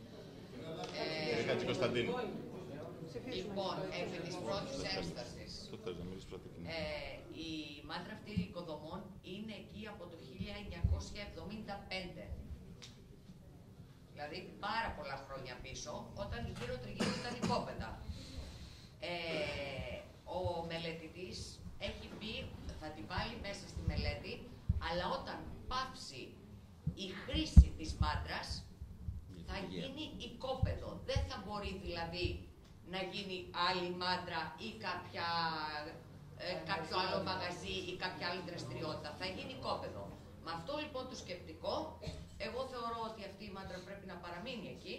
Κύριε Χατζικοσταντίνου. Λοιπόν, επί της πρώτης ένστασης το θες να μιλήσεις πρώτα. Ε, η μάντρα αυτή οικοδομών είναι εκεί από το χίλια εννιακόσια εβδομήντα πέντε. Δηλαδή πάρα πολλά χρόνια πίσω, όταν γύρω τριγύρω ήταν οικόπεδα. Ε, ο μελετητής έχει πει, θα την βάλει μέσα στη μελέτη, αλλά όταν πάψει η χρήση της μάντρας, θα γίνει οικόπεδο. Δεν θα μπορεί δηλαδή να γίνει άλλη μάντρα ή κάποια, ε, κάποιο άλλο μαγαζί ή κάποια άλλη δραστηριότητα. Θα γίνει οικόπεδο. Με αυτό λοιπόν το σκεπτικό, εγώ θεωρώ ότι αυτή η μάντρα πρέπει να παραμείνει εκεί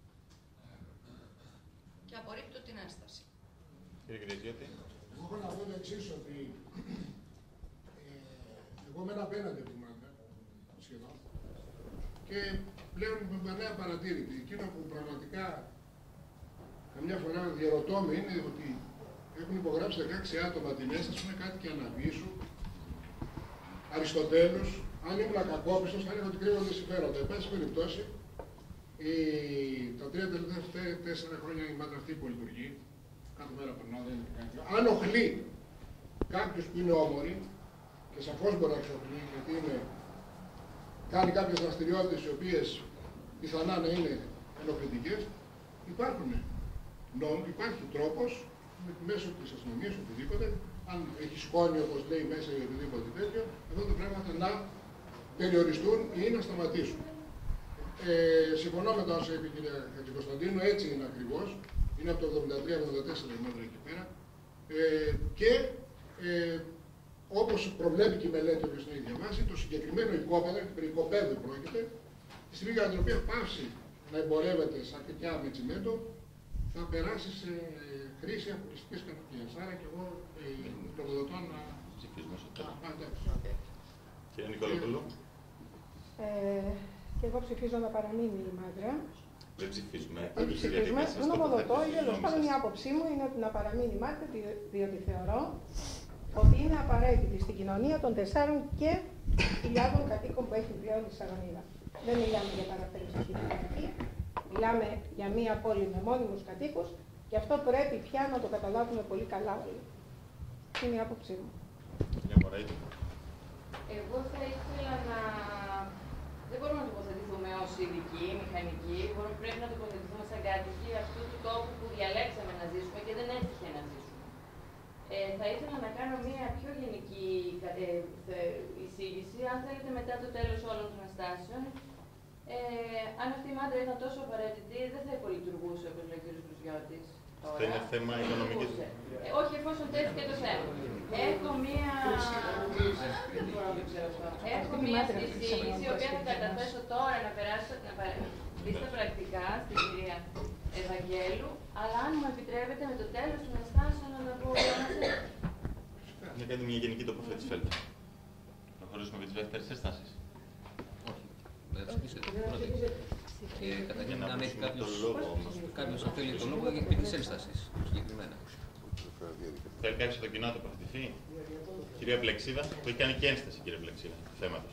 και απορρίπτω την ένσταση. Κύριε Κρυζιώτη. Εγώ έχω να πω το εξής, ότι ε, εγώ μένω απέναντι από τη μάντρα, σχεδόν, και πλέον με πανέα παρατήρητη. Εκείνο που πραγματικά καμιά φορά διαρωτώ με είναι ότι έχουν υπογράψει δεκαέξι άτομα τη μέσα, ας πούμε κάτι και Αναβίσου, Αριστοτέλους. Αν ήμουν κακόπιστος, θα έλεγα ότι κρύβονται συμφέροντα. Εν πάση περιπτώσει, η... τα τρία τελευταία τέσσερα χρόνια η μάντρα αυτή υπολειτουργεί. Κάθε μέρα περνάω, δεν είναι κάτι. Αν οχλεί κάποιος που είναι όμοροι, και σαφώς μπορεί να εξοχλεί, γιατί είναι... κάνει κάποιες δραστηριότητες οι οποίες πιθανά να είναι ενοχλητικές, υπάρχουν νόμοι, υπάρχει τρόπος μέσω της αστυνομίας, οτιδήποτε, αν έχει σκόνη όπως λέει μέσα ή οτιδήποτε τέτοιο, εδώ τα πράγματα να περιοριστούν ή να σταματήσουν. Ε, συμφωνώ με τα όσα είπε η κυρία Χατζικοσταντίνου, έτσι είναι ακριβώς. Είναι από το εβδομήντα τρία εβδομήντα τέσσερα η μέτρα εκεί πέρα. Ε, και ε, όπως προβλέπει και η μελέτη, όπως την έχει διαβάσει, το συγκεκριμένο οικόπεδο, περί οικοπαίδου πρόκειται, τη στιγμή κατά την οποία πάυσει να εμπορεύεται σαν φυτιά με τσιμέντο, θα περάσει σε χρήση αποκλειστικής κατοικίας. Άρα και εγώ τροφοδοτώ να... Ψηφίσουμε στο τέλος. Okay. Κύριε Νικολοπούλου. Ε, και εγώ ψηφίζω να παραμείνει η μάντρα. Δεν ψηφίζουμε. Δεν ψηφίζουμε. Γνωμοδοτώ, ή τέλος πάντων η άποψή μου είναι ότι να παραμείνει η μάντρα, διότι θεωρώ ότι είναι απαραίτητη στην κοινωνία των τεσσάρων και χιλιάδων κατοίκων που έχει πλέον η Σαγωνίδα. Δεν μιλάμε για παραπεριστική κοινωνική, μιλάμε για μία πόλη με μόνιμους κατοίκους και αυτό πρέπει πια να το καταλάβουμε πολύ καλά όλοι. Είναι η άποψή μου. Εγώ θα ήθελα να... Δεν μπορούμε να τοποθετηθούμε ως ειδικοί, μηχανικοί, μπορούμε, πρέπει να τοποθετηθούμε σαν κάτοικοι αυτού του τόπου που διαλέξαμε να ζήσουμε και δεν έτυχε να ζήσουμε. Ε, θα ήθελα να κάνω μια πιο γενική ε, εισήγηση, αν θέλετε μετά το τέλος όλων των αστάσεων. Ε, αν αυτή η μάντρα ήταν τόσο απαραίτητη, δεν θα υπολειτουργούσε, όπως λέει ο κ. Κρουζιώτης. Θα είναι θέμα οικονομικής. Ε, όχι, εφόσον τέθηκε το θέμα. Έχω μία... Έχω μία εισήγηση, η οποία θα καταθέσω τώρα να περάσω, να μπει στα πρακτικά στην κυρία Ευαγγέλου, αλλά αν μου επιτρέπετε με το τέλος των αστάσεων να τα πω όλα. Να κάνετε μια γενική τοποθέτηση, φέλτε. Να προχωρήσουμε με τις δεύτερες αστάσεις. Ε, καταρχήν, αν έχει κάποιος, κάποιος αν θέλει το λόγο, έχει πει τις ένστασεις συγκεκριμένα. Θέλει κάποιος από το κοινό να τοποθετηθεί. Κυρία Πλεξίδα, που έχει κάνει και ένσταση, κύριε Πλεξίδα, του θέματος.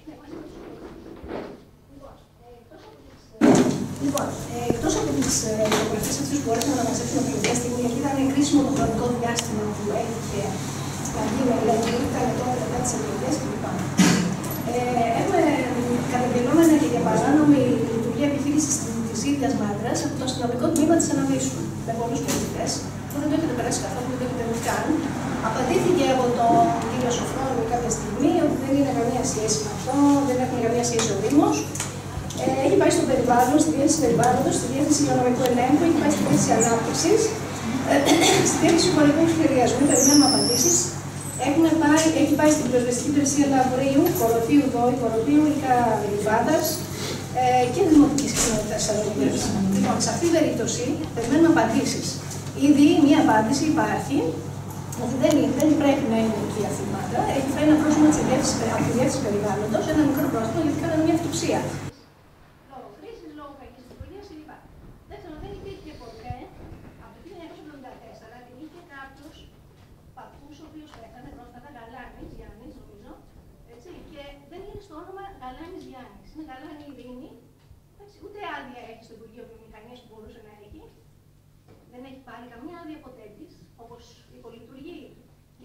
Λοιπόν, εκτός από τις υπογραφές αυτές που μπορέσαμε να μαζέψουμε την τελευταία στιγμή, γιατί ήταν κρίσιμο το χρονικό διάστημα που έτυχε να γίνει μελέτη, ήταν τώρα μετά τις εκλογές κλπ. Έχουμε καταγγελόμενα και για παράνομη λειτουργία επιχείρησης της ίδιας μάντρας από το αστυνομικό τμήμα της Αναβίσου. Με πολλούς πολίτες, που δεν το έχετε περάσει καθόλου, δεν το έχετε δει καν. Απαντήθηκε από τον κύριο Σοφρόνη κάποια στιγμή ότι δεν είναι καμία σχέση με αυτό, δεν έχουν καμία σχέση ο Δήμος. Ε, έχει πάει στο περιβάλλον, στη διεύθυνση περιβάλλοντος, στη διεύθυνση υγειονομικού ελέγχου, έχει πάει στη διεύθυνση ανάπτυξης, ε, στη διεύθυνση χωρικού σχεδιασμού, περιμένουμε απαντήσεις. Πάει, έχει πάει στην πυροσβεστική υπηρεσία Λαβρίου, Κοροτίου Δόη, Κοροτίου Ίκα Λιβάδας ε, και Δημοτικής Κοινότητας Θεσσαλονίκης. Λοιπόν, σε αυτή την περίπτωση περιμένουμε απαντήσεις. Ήδη μία απάντηση υπάρχει ότι δεν, δεν πρέπει να είναι εκεί αυτή η μάντρα. Έχει φέρει ένα πρόσωπο από τη διεύθυνση περιβάλλοντος, ένα μικρό πρόσωπο γιατί κάνανε μια αυτοψία. Λόγω χρήση, λόγω κακής λειτουργίας κλπ. Δεύτερον, δεν υπήρχε ποτέ από το χίλια εννιακόσια εβδομήντα τέσσερα την είχε κάποιο παππού ο οποίο πέθανε, πρόσφατα Γαλάνης Γιάννης, νομίζω, έτσι, και δεν είναι στο όνομα Γαλάνης Γιάννης. Είναι Γαλάνη Ειρήνη. Ούτε άδεια έχει στο Υπουργείο Βιομηχανίας που μπορούσε να έχει. Δεν έχει πάρει καμία άδεια ποτέ της, όπως υπολειτουργεί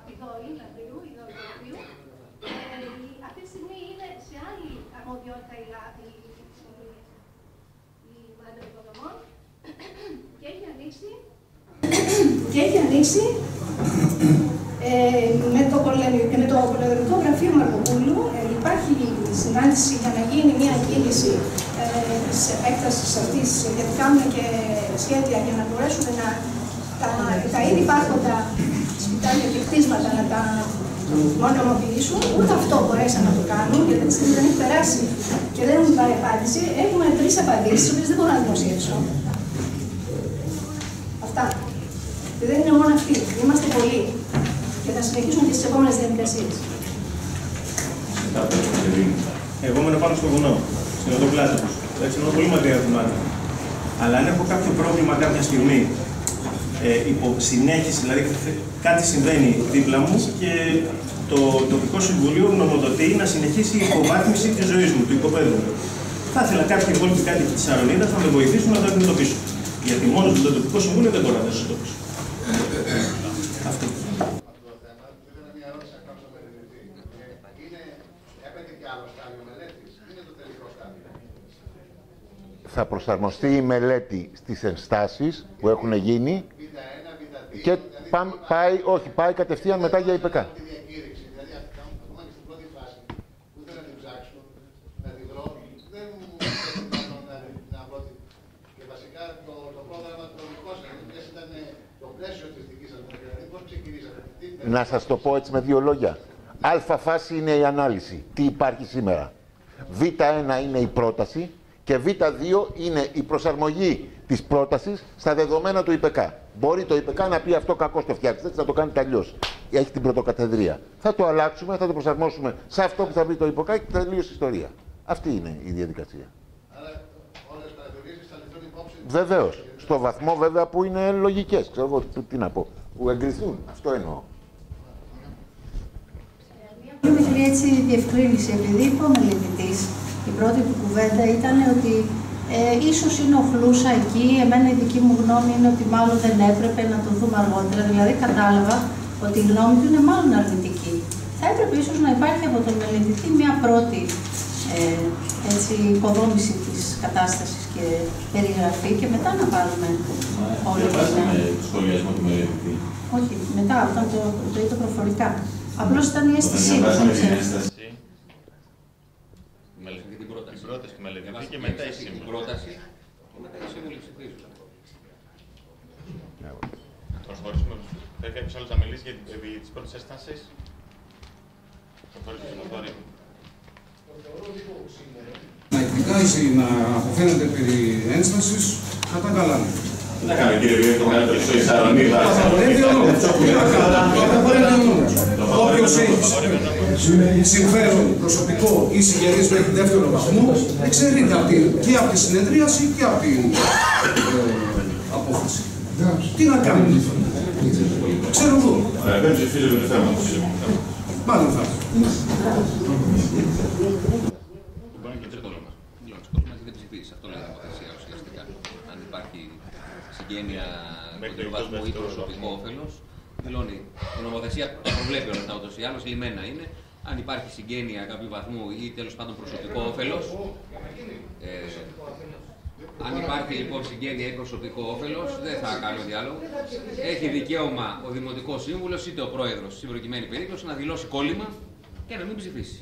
Ιδωλίου, Ιδωλίου. Αυτή τη στιγμή είναι σε άλλη αρμοδιότητα η Μάντα Υποδομών και έχει ανοίξει, και έχει ανοίξει ε, με το, με το πολεοδομικό γραφείο Μαρκοπούλου. Ε, υπάρχει συνάντηση για να γίνει μια κίνηση ε, της επέκτασης αυτής, γιατί κάνουμε και σχέδια για να μπορέσουν να τα, τα ήδη υπάρχοντα σπιτάλια και κτίσματα να τα μονομοποιήσουν. Ούτε αυτό μπορέσαν να το κάνουν, γιατί τη στιγμή δεν έχει περάσει και δεν έχουν πάρει απάντηση. Έχουμε τρεις απαντήσεις, τις οποίες δεν μπορώ να δημοσιεύσω. Αυτά. Και δεν είναι μόνο αυτοί. Είμαστε πολλοί. Και θα συνεχίσουμε και στις επόμενες διαδικασίες. Εγώ μένω πάνω στο βουνό, στην Οδοπλάτωση. Εντάξει, είναι πολύ μακριά από τη Μάντα. Αλλά αν έχω κάποιο πρόβλημα κάποια στιγμή, ε, υπό συνέχιση, δηλαδή κάτι συμβαίνει δίπλα μου και το τοπικό συμβουλίο νομοδοτεί να συνεχίσει η υποβάθμιση της ζωής μου, του οικοπαίδου μου. Θα ήθελα κάποιοι υπόλοιποι κάτοικοι της Σαρονίδας να με βοηθήσουν να το αντιμετωπίσουν. Γιατί μόνο με το τοπικό συμβούλιο δεν μπορώ να το αντιμετωπίσω. Αυτό. Θα προσαρμοστεί η μελέτη στις ενστάσεις που έχουν γίνει και πάει, όχι, πάει κατευθείαν μετά για ΙΠΚ. Να σας το πω έτσι με δύο λόγια. Α φάση είναι η ανάλυση. Τι υπάρχει σήμερα. Β ένα είναι η πρόταση και Β δύο είναι η προσαρμογή της πρότασης στα δεδομένα του ΙΠΚ. Μπορεί το ΙΠΚ να πει αυτό κακό το φτιάξετε, έτσι να το κάνετε αλλιώς. Έχει την πρωτοκαθεδρία. Θα το αλλάξουμε, θα το προσαρμόσουμε σε αυτό που θα βρει το ΙΠΚ και τελείωσε η ιστορία. Αυτή είναι η διαδικασία. Άρα όλες τις παρατηρήσεις θα ληφθούν υπόψη. Βεβαίως. Στο βαθμό βέβαια που είναι λογικές. Ξέρω εγώ τι να πω. Που εγκριθούν. Αυτό εννοώ. Μια μικρή έτσι διευκρίνηση, επειδή είπε ο μελετητής, η πρώτη του κουβέντα ήταν ότι ε, ίσως ενοχλούσα εκεί, εμένα η δική μου γνώμη είναι ότι μάλλον δεν έπρεπε να το δούμε αργότερα, δηλαδή κατάλαβα ότι η γνώμη του είναι μάλλον αρνητική. Θα έπρεπε ίσως να υπάρχει από τον μελετητή μια πρώτη ε, έτσι, υποδόμηση της κατάστασης και περιγραφή και μετά να βάλουμε όλη την... το σχολιασμό του μελετητή. Όχι, μετά, όταν το, το είπε προφορικά. Απλώς ήταν η αίσθησή μου. Την πρόταση, την πρόταση του μελετητή και μετά η σύμβουλη. Πρόταση και μετά η σύμβουλη ψηφίζουν. Προχωρήσουμε. Θέλει κάποιος άλλος να μιλήσει για τις πρώτες ένστασεις. Προχωρήσουμε το θόρυβο. Να εκδικάζει, να αποφαίνεται περί ένστασης, κατά καλά. Τι να κάνουμε κύριε Βιώτη, το μεγαλύτερο στο Σαρονίδα. Απαγορεύει ο νόμος. Απαγορεύει ο νόμος. Όποιος έχει συμφέρον προσωπικό ή συγγενής που έχει δεύτερο βαθμό, εξαιρείται και από τη συνεδρίαση και από την απόφαση. Τι να κάνουμε. Ξέρω εγώ. Δεν ψηφίζουμε το θέμα. Μάλλον θα. Αυτό λέει η νομοθεσία ουσιαστικά. Αν υπάρχει συγγένεια κοντινού βαθμού ή προσωπικό όφελος, δηλώνει. Η νομοθεσία προβλέπει όλα αυτά ούτως ή άλλως, λιμένα είναι. Αν υπάρχει συγγένεια κάποιου βαθμού ή τέλος πάντων προσωπικό όφελος, ε, αν υπάρχει λοιπόν συγγένεια ή προσωπικό όφελος, δεν θα κάνω διάλογο. Έχει δικαίωμα ο Δημοτικός Σύμβουλος είτε ο Πρόεδρος στην προκειμένη περίπτωση να δηλώσει κόλλημα και να μην ψηφίσει.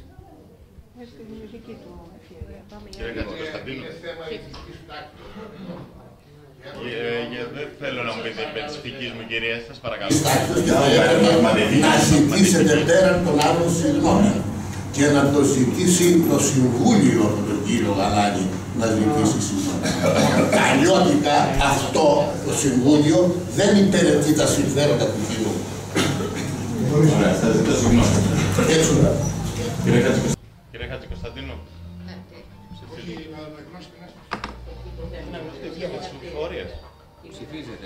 Κύριε Κατσικοσταντίνου, δεν θέλω να μου πείτε υπέρ της φικής μου, κυρία, σας παρακαλώ. Να ζητήσετε πέραν των άλλων συγγνώμη και να το ζητήσει το Συμβούλιο από τον κύριο Γαλάνη να ζητήσει συγγνώμη. Αλλιώτικα αυτό το Συμβούλιο δεν υπηρετεί τα συμφέροντα του κοινού. Ωραία, θα ζητώ συγγνώμη. Έτσι. Κύριε Χατζικοσταντίνου. Ψηφίζεται.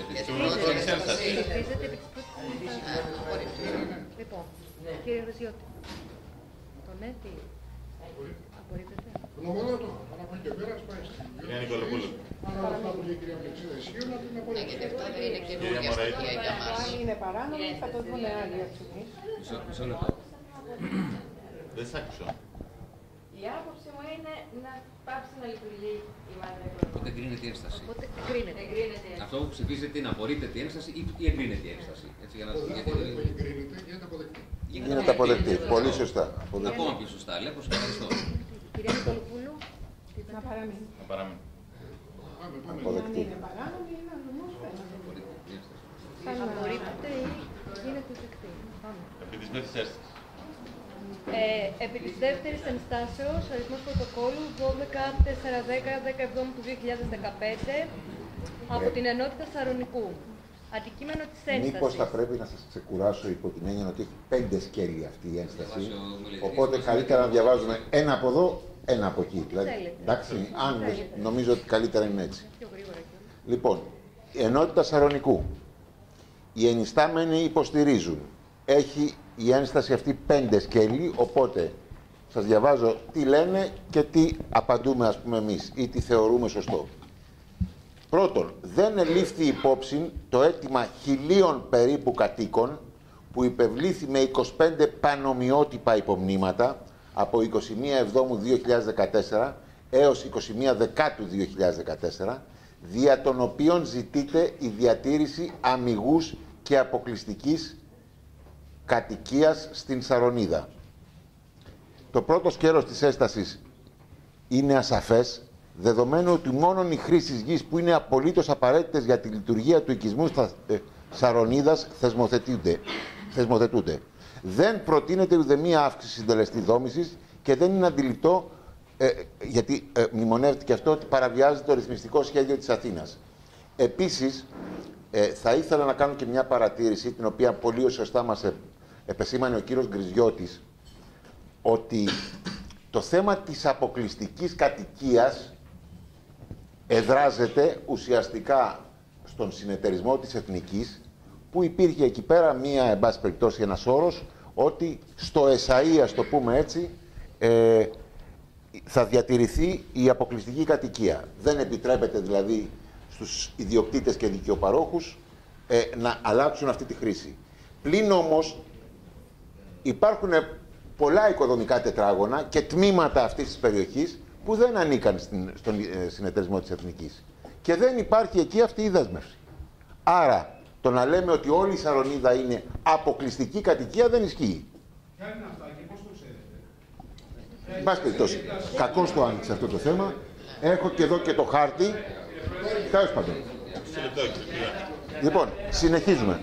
Λοιπόν, κύριε Ρεζιώτη, τον έτη Γνωμοδότω. Από εκεί και πέρα πάει στην Κυρία Νικολοπούλου. Άρα αυτά που λέει η κυρία Πλεξίδα ισχύουν, να την απολύτω. Γιατί αυτό δεν είναι καινούργια στοιχεία για μας. Αν είναι παράνομο, θα το δουν άλλοι αξιονείς. Μισό λεπτό. Δεν σ' άκουσα. Η άποψη μου είναι να πάψει να λειτουργεί η μάτια. Οπότε εγκρίνεται η ένσταση. Οπότε εγκρίνεται. Αυτό που ψηφίζεται είναι απορρίπτεται η ένσταση ή εγκρίνεται η ένσταση. Έτσι, για να εγκρίνεται, γίνεται αποδεκτή. Γίνεται αποδεκτή. Πολύ σωστά. Ακόμα πιο σωστά. Λέω, ευχαριστώ. Κυρία Νικολοπούλου, να παραμείνει. Να παραμείνει. Αν είναι παράνομη, είναι νομός φαίνεται. Απορρίπτεται ή γίνεται δεκτή. Επί της μέθης ένστασης. Ε, επί της δεύτερης ενστάσεως, αριθμός πρωτοκόλλου δώδεκα τετρακόσια δέκα δεκαεπτά του δύο χιλιάδες δεκαπέντε από την Ενότητα Σαρονικού. Αντικείμενο της ένστασης. Μήπως θα πρέπει να σας ξεκουράσω υπό την έννοια ότι έχει πέντε σκέλη αυτή η ένσταση. Οπότε καλύτερα να διαβάζουμε ένα από εδώ, ένα από εκεί. Δηλαδή, εντάξει, αν νομίζω ότι καλύτερα είναι έτσι. Λοιπόν, η Ενότητα Σαρονικού. Οι ενιστάμενοι υποστηρίζουν. Έχει η ένσταση αυτή πέντε σκέλη, οπότε σας διαβάζω τι λένε και τι απαντούμε, ας πούμε, εμείς ή τι θεωρούμε σωστό. Πρώτον, δεν ελήφθη υπόψη το αίτημα χιλίων περίπου κατοίκων που υπευλήθη με είκοσι πέντε πανομοιότυπα υπομνήματα από είκοσι μία Εβδόμου δύο χιλιάδες δεκατέσσερα έως είκοσι μία Δεκάτου δύο χιλιάδες δεκατέσσερα, δια των οποίων ζητείται η διατήρηση αμιγούς και αποκλειστικής κατοικίας στην Σαρονίδα. Το πρώτο σκέλος της έστασης είναι ασαφές, δεδομένου ότι μόνον οι χρήσεις γης που είναι απολύτως απαραίτητες για τη λειτουργία του οικισμού στα ε, Σαρονίδας θεσμοθετούνται. θεσμοθετούνται. Δεν προτείνεται ουδέμια αύξηση συντελεστή δόμησης και δεν είναι αντιληπτό, ε, γιατί ε, μνημονεύεται και αυτό, ότι παραβιάζει το ρυθμιστικό σχέδιο της Αθήνας. Επίσης, ε, θα ήθελα να κάνω και μια παρατήρηση, την οποία πολύ σωστά μας ε, επεσήμανε ο κύριος Γκριζιώτης, ότι το θέμα της αποκλειστικής κατοικίας εδράζεται ουσιαστικά στον συνεταιρισμό της Εθνικής, που υπήρχε εκεί πέρα μία, εν πάση περιπτώσει, ένας όρος, ότι στο ΕΣΑΗ, ας το πούμε έτσι, ε, θα διατηρηθεί η αποκλειστική κατοικία. Δεν επιτρέπεται δηλαδή στους ιδιοκτήτες και δικαιοπαρόχους ε, να αλλάξουν αυτή τη χρήση. Πλην όμως υπάρχουν πολλά οικοδομικά τετράγωνα και τμήματα αυτής της περιοχής που δεν ανήκαν στην, στον ε, συνεταιρισμό της Εθνικής. Και δεν υπάρχει εκεί αυτή η δέσμευση. Άρα, το να λέμε ότι όλη η Σαρονίδα είναι αποκλειστική κατοικία δεν ισχύει. Ποια είναι αυτά και πώς το ξέρετε? Εν πάση περιπτώσει, κακώς το άνοιξε αυτό το θέμα. Έχω και εδώ και το χάρτη. Τέλος πάντων. Λοιπόν, συνεχίζουμε.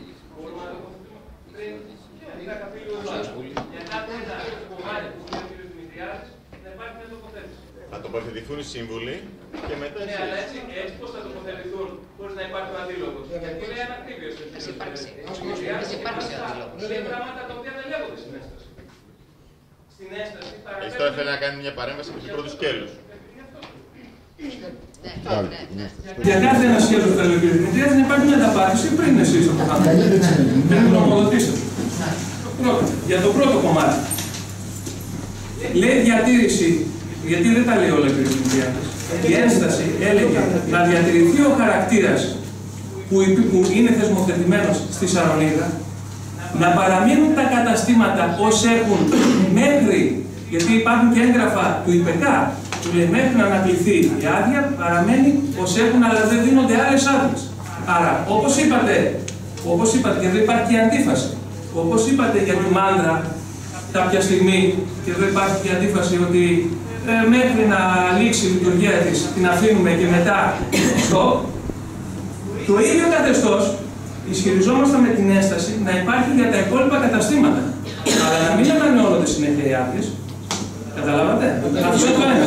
Θα τοποθετηθούν οι σύμβουλοι και μετά. Ναι, αλλά έτσι, έτσι πώς θα τοποθετηθούν χωρίς να υπάρχει ο αντίλογος. Γιατί είναι ανακρίβειος. Ας υπάρξει. Ας υπάρξει ο αντίλογος. Λέει πράγματα τα οποία δεν λέγονται στην έσταση. Στην έσταση παραμένει. Εσύ τώρα θέλει να κάνει μια παρέμβαση από του πρώτου σκέλους. Για κάθε ένα σχέδιο που θέλει ο κ. Δημητρίας να υπάρχει μια ανταπάντηση πριν εσείς το κάνετε. Πριν το νομοδοτήσετε. Για το πρώτο κομμάτι. Λέει διατήρηση, γιατί δεν τα λέει όλα κ. Δημητρίας. Η ένσταση έλεγε να διατηρηθεί ο χαρακτήρας που είναι θεσμοθετημένος στη Σαρονίδα, να παραμείνουν τα καταστήματα ως έχουν μέχρι, γιατί υπάρχουν και έγγραφα του ΙΠΕΚΑ, που λέει μέχρι να ανακληθεί η άδεια, παραμένει ως έχουν, αλλά δεν δίνονται άλλες άδειες. Άρα, όπως είπατε, όπως είπατε, και εδώ υπάρχει και αντίφαση, όπως είπατε για τη Μάνδρα κάποια στιγμή, και εδώ υπάρχει και αντίφαση ότι ε, μέχρι να λήξει η λειτουργία της την αφήνουμε και μετά στο, το ίδιο καθεστώς ισχυριζόμαστε με την ένσταση να υπάρχει για τα υπόλοιπα καταστήματα. Αλλά να μην ανανεώνονται συνέχεια οι άδειες. Καταλάβατε. Αυτό είναι το ένα.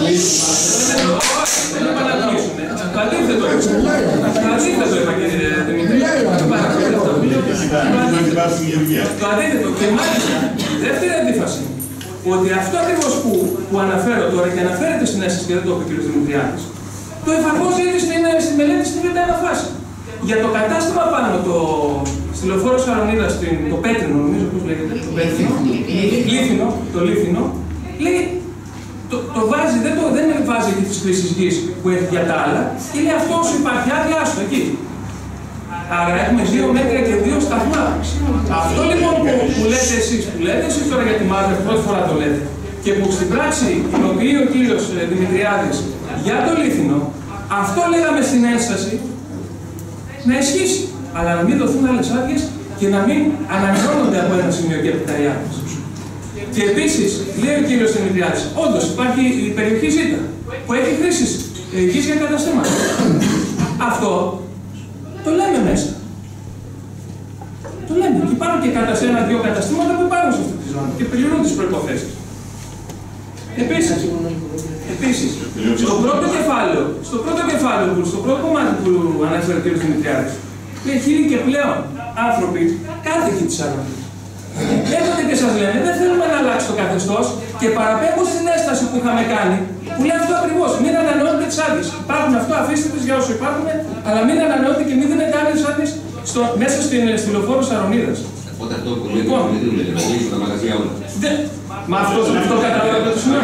Δεν είπα να κλείσουμε. Το αντίθετο. Το αντίθετο είπα, κύριε Δημητρή. Το αντίθετο. Και μάλιστα, δεύτερη αντίφαση. Ότι αυτό ακριβώς που, που αναφέρω τώρα και αναφέρεται στην ένσταση και δεν το είπε ο κ. Δημητριάδης, το εφαρμόζει ήδη στην, στη μελέτη στην τρίτη αναφάση. Για το κατάστημα πάνω, το, στη λεωφόρο Σαρονίδα, το Πέτρινο, νομίζω πώς λέγεται, το Πέτρινο, Λίθινο, το Λίθινο, λέει, το, το βάζει, δεν, το, δεν βάζει εκεί τις χρήσεις γης που έχει για τα άλλα και λέει αυτό όσο υπάρχει άδεια, άστο εκεί. Άρα έχουμε δύο μέτρα και δύο σταθμά. Αυτό λοιπόν που, που λέτε εσείς, που λέτε εσείς τώρα για τη Μάτρα, πρώτη φορά το λέτε, και που στην πράξη υλοποιεί ο κύριος Δημητριάδης για το Λίθινο, αυτό λέγαμε στην ένσταση να ισχύσει. Αλλά να μην δοθούν άλλες άδειες και να μην ανανεώνονται από ένα σημείο και έπειτα οι άδειες. Και επίσης, λέει ο κύριος Δημητριάδης, όντως υπάρχει η περιοχή Ζ που έχει χρήσεις γης για καταστήματα. Αυτό το λέμε μέσα. Το λέμε. Και υπάρχουν και κατά σε ένα-δύο καταστήματα που υπάρχουν σε αυτή τη ζώνη και πληρούν τις προϋποθέσεις. Επίσης, επίσης στο πρώτο κεφάλαιο, στο πρώτο κεφάλαιο, στο πρώτο κομμάτι που ανέφερε ο κ. Δημητριάδης, λέει χίλιοι και πλέον άνθρωποι κάτοικοι της Αραβίας. Έρχονται και σας λένε, δεν θέλουμε να αλλάξει το καθεστώς και παραπέμπω στην ένσταση που είχαμε κάνει, που λέει αυτό ακριβώς. Μην ανανεώνετε τις άδειες. Υπάρχουν αυτό, αφήστε τις για όσο υπάρχουν, αλλά μην ανανεώνετε και μην δίνετε άλλες άδειες μέσα στην στυλοφόρο Σαρονίδας. Οπότε αυτό που λέτε, δεν δουλεύει, να κλείσουν τα μαγαζιά όλα. Μα αυτό, αυτό καταλαβαίνω το σημείο.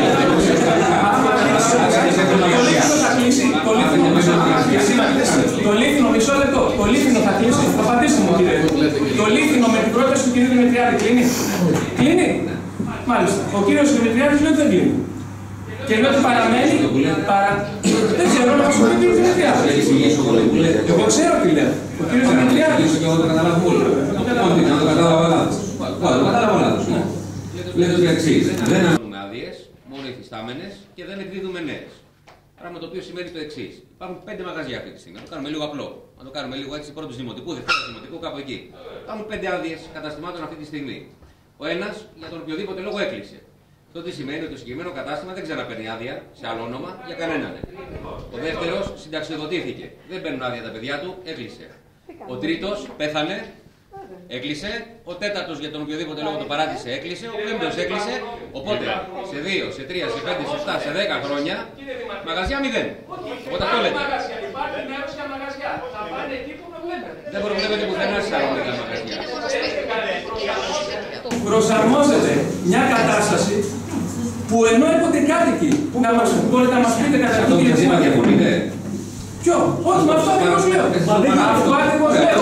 Το Λίθινο, μισό λεπτό. Το Λίθινο θα κλείσει. Θα απαντήσετε μου, κύριε. Το Λίθινο με την πρόταση του κύριου Δημητριάδη κλείνει. Κλείνει. Μάλιστα. Ο κύριος Δημητριάδης λέει ότι δεν κλείνει. Και λέει ότι παραμένει. Παρα... Δεν ξέρω να μας πει ο κύριος Δημητριάδης. Εγώ ξέρω τι λέω. Ο κύριος Δημητριάδης. Και εγώ το καταλάβω όλοι. Το κατάλαβα λάθος. Το κατάλαβα λάθος. Λέτε το εξής. Δεν ανανεώνουμε άδειες, μόνο υφιστάμενες και δεν εκδίδουμε νέες. Πράγμα το οποίο σημαίνει το εξής. Υπάρχουν πέντε μαγαζιά αυτή τη στιγμή. Να το κάνουμε λίγο απλό. Να το κάνουμε λίγο έτσι πρώτο δημοτικού, δευτέρα δημοτικού, κάπου εκεί. Υπάρχουν πέντε άδειες καταστημάτων αυτή τη στιγμή. Ο ένας για τον οποιοδήποτε λόγο έκλεισε. Αυτό σημαίνει ότι το συγκεκριμένο κατάστημα δεν ξαναπαίρνει άδεια σε άλλο όνομα για κανέναν. Ο δεύτερος συνταξιοδοτήθηκε. Δεν παίρνουν άδεια τα παιδιά του, έκλεισε. Ο τρίτος πέθανε. Έκλεισε, ο τέταρτος για τον οποιοδήποτε λόγο το παράτησε έκλεισε, ο πέμπτος έκλεισε, οπότε σε δύο, σε τρία, σε πέντε, σε επτά, σε δέκα χρόνια μαγαζιά μηδέν. Οπότε αυτό λέτε. Υπάρχει μέρος για μαγαζιά. Θα πάνε εκεί που προβλέπετε. Δεν προβλέπετε πουθενά σε άλλα μαγαζιά. Προσαρμόζεται μια κατάσταση που ενώ έρχονται κάτοικοι που να μας, μπορείτε να μας πείτε κατά αυτό την δεν διαφωνείτε. Ποιο? Όχι, με αυτό ακριβώς λέω. Αυτό ακριβώς λέω.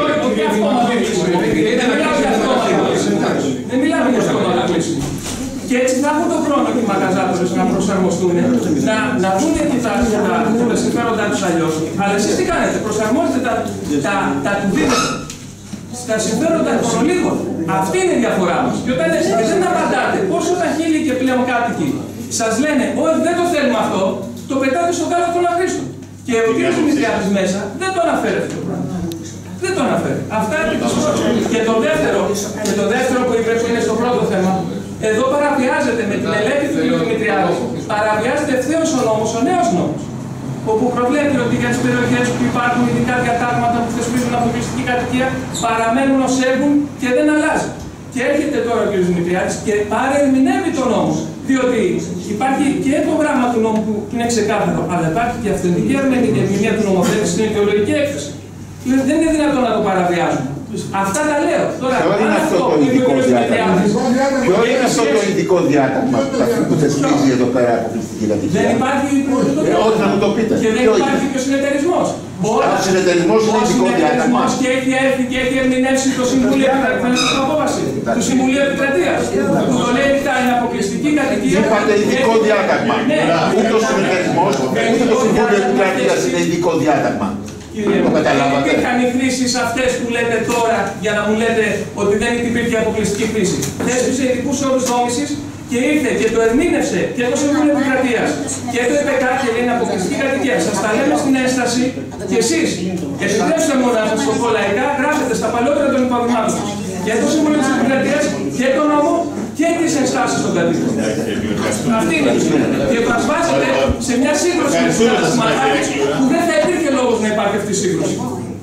Δεν μιλάμε για αυτόματα κλείσιμο. Και έτσι θα έχουν τον χρόνο και οι μαγαζάτορες να προσαρμοστούν, να, να δουν και τα, τα, τα συμφέροντά τους αλλιώς. Αλλά εσείς τι κάνετε, προσαρμόζετε τα, τα, τα του δίνετε στα συμφέροντα των ολίγων. Αυτή είναι η διαφορά μας. Και όταν δεν απαντάτε, πόσο τα χίλιοι και πλέον κάτοικοι σας λένε, όχι δεν το θέλουμε αυτό, το πετάτε στον κάτω των αχρήστων. Και ο κ. Δημητριάδης μέσα δεν το αναφέρει αυτό το πράγμα. Δεν το αναφέρει. Αυτά είναι το πρώτο. Και το δεύτερο, και το δεύτερο που είπε που είναι στο πρώτο θέμα, εδώ παραβιάζεται με τη μελέτη του κ. Δημητριάδη, παραβιάζεται ευθέως ο νόμος, ο νέος νόμος. Όπου προβλέπει ότι για τις περιοχές που υπάρχουν ειδικά διατάγματα που θεσπίζουν αποκλειστική κατοικία παραμένουν ως έχουν και δεν αλλάζει. Και έρχεται τώρα ο κ. Δημητριάδης και παρερμηνεύει τον νόμο. Διότι υπάρχει και το γράμμα του νόμου που είναι ξεκάθαρο, αλλά υπάρχει και αυθεντική ερμηνεία του νομοθέτη στην αιτιολογική έκθεση. Δεν είναι δυνατόν να το παραβιάζουμε. Αυτά τα λέω. Τώρα, ποιο είναι αυτό το ειδικό διάταγμα? Ποιο είναι αυτό το ειδικό διάταγμα που θεσπίζει εδώ πέρα αποκλειστική κατοικία? Δεν υπάρχει. Όχι, να μου το πείτε. Και δεν υπάρχει και ο συνεταιρισμός. Ο συνεταιρισμός είναι ειδικό διάταγμα. Και έχει έρθει και έχει ερμηνεύσει το Συμβούλιο του Συμβουλίου Επικρατείας. Που το λέει ότι είναι αποκλειστική κατοικία. Είπατε ειδικό διάταγμα. Ούτε ο συνεταιρισμός, ούτε το Συμβούλιο Επικρατείας είναι ειδικό διάταγμα. Κύριε, δεν υπήρχαν οι χρήσεις αυτές που λέτε τώρα για να μου λέτε ότι δεν υπήρχε αποκλειστική χρήση. Θέσπισε ειδικούς όρους δόμησης και ήρθε και το ερμήνευσε και το Συμβούλιο Επικρατείας και το είπε κάτι και λέει αποκλειστική κατοικία. Σας τα λέμε στην ένσταση και εσείς. Επιτρέψτε μου να σας το πω λαϊκά, γράφετε στα παλαιότερα των υποδειγμάτων σας. Και το Συμβούλιο της Επικρατείας και το νόμο και τις ενστάσεις των κατοίκων. Αυτή είναι η ιστορία. Και προσβάζεται σε μια σύγκρουση με τις που δεν θα υπήρχε λόγος να υπάρχει αυτή η σύγκρουση.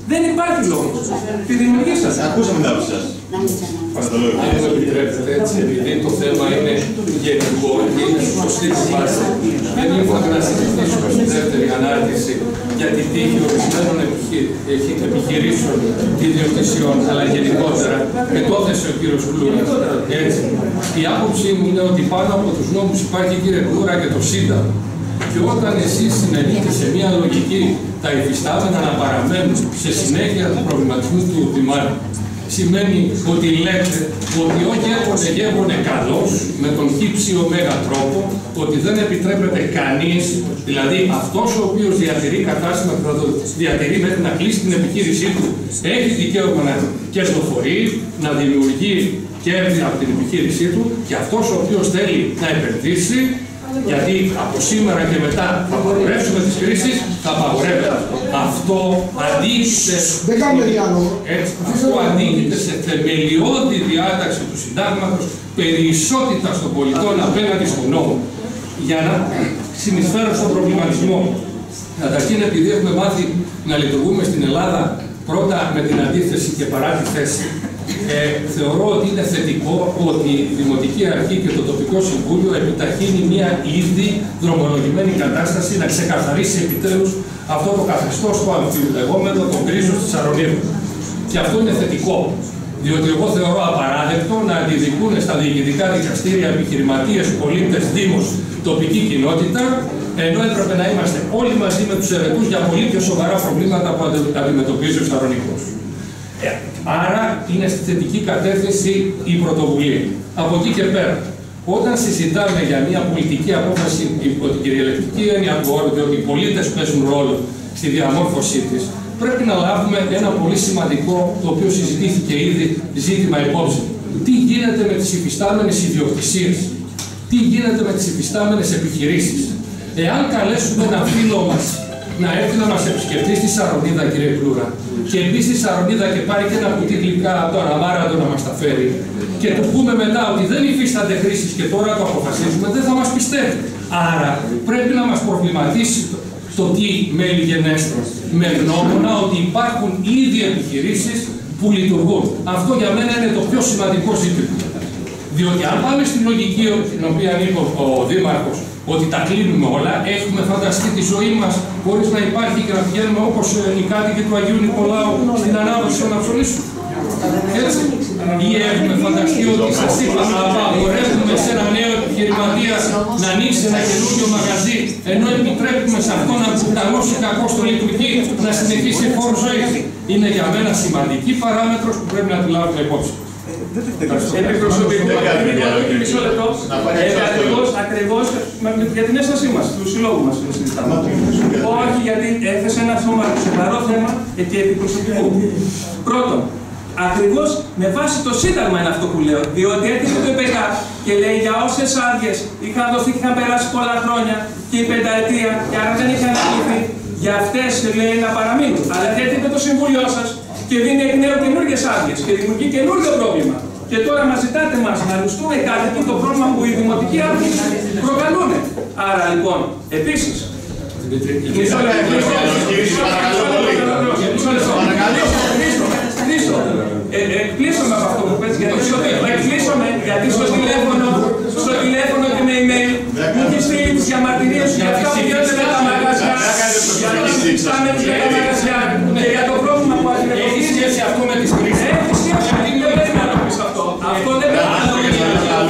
Δεν υπάρχει λόγος. Τη δημιουργήσατε. Ακούσαμε την άποψη σας. Αν μου επιτρέπετε, έτσι, επειδή το θέμα είναι γενικό και είναι σωστή τη βάση, δεν ήθελα να συζητήσουμε στη δεύτερη ανάρτηση για την τύχη ορισμένων επιχειρήσεων ιδιοκτησιών, αλλά γενικότερα, με το έθεσε ο κύριος Κλούρας. Έτσι. Η άποψή μου είναι ότι πάνω από τους νόμους υπάρχει, κύριε Κλούρα, και το Σύνταγμα. Και όταν εσείς συνενείτε σε μια λογική τα υφιστάμενα να παραμένουν σε συνέχεια του προβληματισμού του Δημάρχου, σημαίνει ότι λέτε ότι όχι έπρεπε γεύγονται καλώς με τον χύψη ωμέγα τρόπο, ότι δεν επιτρέπεται κανείς, δηλαδή αυτός ο οποίος διατηρεί κατάστημα και θα το διατηρεί μέχρι να κλείσει την επιχείρησή του, έχει δικαίωμα να κερδοφορεί, να δημιουργεί κέρδη από την επιχείρησή του, και αυτός ο οποίος θέλει να επενδύσει, γιατί από σήμερα και μετά θα απαγορεύσουμε τις κρίσεις, θα απαγορεύεται. Αυτό αντίκειται, αυτό αντίκειται σε θεμελιώδη διάταξη του συντάγματος περί ισότητας των πολιτών απέναντι στον νόμο. Για να συνεισφέρω στον προβληματισμό, καταρχήν επειδή έχουμε μάθει να λειτουργούμε στην Ελλάδα πρώτα με την αντίθεση και παρά τη θέση, Ε, θεωρώ ότι είναι θετικό ότι η Δημοτική Αρχή και το Τοπικό Συμβούλιο επιταχύνει μια ήδη δρομολογημένη κατάσταση να ξεκαθαρίσει επιτέλους αυτό το καθεστώς το αμφιλεγόμενο, τον κρίζο στη Σαρονίδου. Και αυτό είναι θετικό, διότι εγώ θεωρώ απαράδεκτο να αντιδικούν στα διοικητικά δικαστήρια επιχειρηματίες, πολίτες, δήμος, τοπική κοινότητα, ενώ έπρεπε να είμαστε όλοι μαζί με τους ερετούς για πολύ πιο σοβαρά προβλήματα που αντιμετωπίζει ο Σαρονικός. Άρα είναι στη θετική κατεύθυνση η πρωτοβουλία. Από εκεί και πέρα, όταν συζητάμε για μια πολιτική απόφαση υπό την κυριολεκτική έννοια του όρου, διότι οι πολίτες παίζουν ρόλο στη διαμόρφωσή της, πρέπει να λάβουμε ένα πολύ σημαντικό, το οποίο συζητήθηκε ήδη, ζήτημα υπόψη. Τι γίνεται με τις υφιστάμενες ιδιοκτησίες, τι γίνεται με τις υφιστάμενες επιχειρήσεις. Εάν καλέσουμε ένα φίλο μας να έρθει να μας επισκεφτεί στη Σαρονίδα, κύριε Κλούρα, και μπει στη Σαρονίδα και πάρει και ένα κουτί γλυκά από το αναμάρατο να μας τα φέρει, και του πούμε μετά ότι δεν υφίστανται χρήσεις και τώρα το αποφασίζουμε, δεν θα μας πιστεύει. Άρα πρέπει να μας προβληματίσει το, το τι μέλη γενέστε, με γνώμονα ότι υπάρχουν ήδη επιχειρήσεις που λειτουργούν. Αυτό για μένα είναι το πιο σημαντικό ζήτημα. Διότι αν πάμε στη λογική την οποία είπε ο Δήμαρχος, ότι τα κλείνουμε όλα, έχουμε φανταστεί τη ζωή μας χωρίς να υπάρχει και να πηγαίνουμε όπως οι κάτοικοι του Αγίου Νικολάου στην ανάδοση των αψολίσεων. Έτσι. Ή έχουμε φανταστεί ότι σας είπα, απαγορεύουμε σε ένα νέο επιχειρηματία να ανοίξει ένα καινούριο μαγαζί, ενώ επιτρέπουμε σε αυτό να κουταλώσει κακό στο λειτουργεί, να συνεχίσει φόρο ζωής. Είναι για μένα σημαντική παράμετρος που πρέπει να τη λάβουμε υπόψη. Επί προσωπικού, μισό λεπτό, ακριβώς για την έστασή μας, του συλλόγου μας συζητάμε. Όχι, γιατί έθεσε ένα σοβαρό θέμα και επί προσωπικού. Πρώτον, ακριβώς με βάση το Σύνταγμα είναι αυτό που λέω, διότι έρχεται το ΕΠΕΚΑ και λέει για όσες άδειες είχαν δοθεί και είχαν περάσει πολλά χρόνια και η πενταετία και άρα δεν είχαν λυθεί, για αυτές λέει να παραμείνουν. Αλλά έρχεται το Συμβούλιο σας και δίνει εκ νέου καινούργιες άδειες και δημιουργεί καινούργιο πρόβλημα. Και τώρα μας ζητάτε μας να λουστούμε κάτι και το πρόβλημα που οι δημοτικοί άδειες προκαλούν. Άρα λοιπόν, επίσης. Μισό λεπτό. Εκπλήσωμαι από αυτό που πες, εκπλήσωμαι γιατί στο τηλέφωνο, στο τηλέφωνο και με email μου έχει στείλει τις διαμαρτυρίες για αυτά που γίνονται με τα μαγαζιά, για το συζητάμε με τα μαγαζιά και για το πρόβλημα που αντιμετωπίζει. Έχει σχέση αυτό με τις κρίσεις. Έχει σχέση, δεν πρέπει να το πεις αυτό. Αυτό δεν πρέπει να το πεις.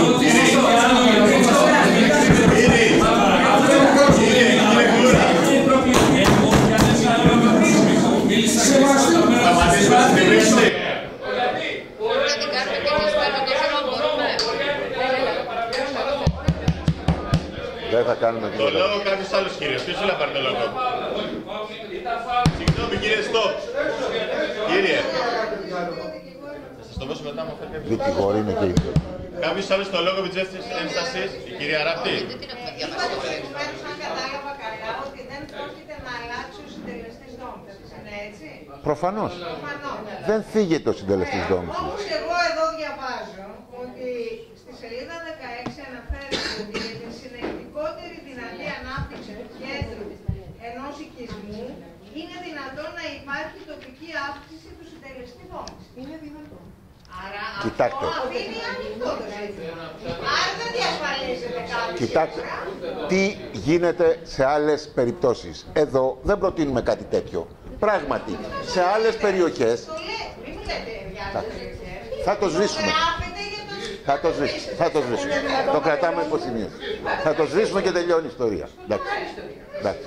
Δεν θα κάνουμε το λόγο κάποιος άλλος κύριος. Ποιος θέλει να πάρει το λόγο? Συγγνώμη κύριε, στοπ. Κύριε. Θα σας το δώσω μετά μου φέρει. Δικηγόροι είναι και οι δύο. Κάποιος άλλος το λόγο επί της ένστασης? Η κυρία Ράπτη. Αν κατάλαβα καλά ότι δεν πρόκειται να αλλάξει ο συντελεστής δόμησης. Είναι έτσι? Προφανώς. Δεν θίγεται ο συντελεστής δόμησης. Όμως εγώ εδώ διαβάζω ότι στη σελίδα δεκαέξι αναφέρεται ότι για την συνεχικότερη δυνατή ανάπτυξη του κέντρου ενός οικισμού είναι δυνατόν να υπάρχει τοπική αύξηση του συντελεστή δόμησης. Είναι δυνατόν. Άρα Κοιτάξτε. αυτό αφήνει ανοιχτό το ζήτημα. Άρα δεν διασφαλίζεται κάποιο. Κοιτάξτε, τι γίνεται σε άλλες περιπτώσεις. Εδώ δεν προτείνουμε κάτι τέτοιο. Πράγματι, σε άλλες περιοχές... Το λέει, μην μου λέτε διάσφαλες. Θα το σβήσουμε. Θα το σβήσουμε. Θα το σβήσουμε. Το κρατάμε υποσημείωση. Θα το σβήσουμε και τελειώνει η ιστορία. Εντάξει. Εντάξει.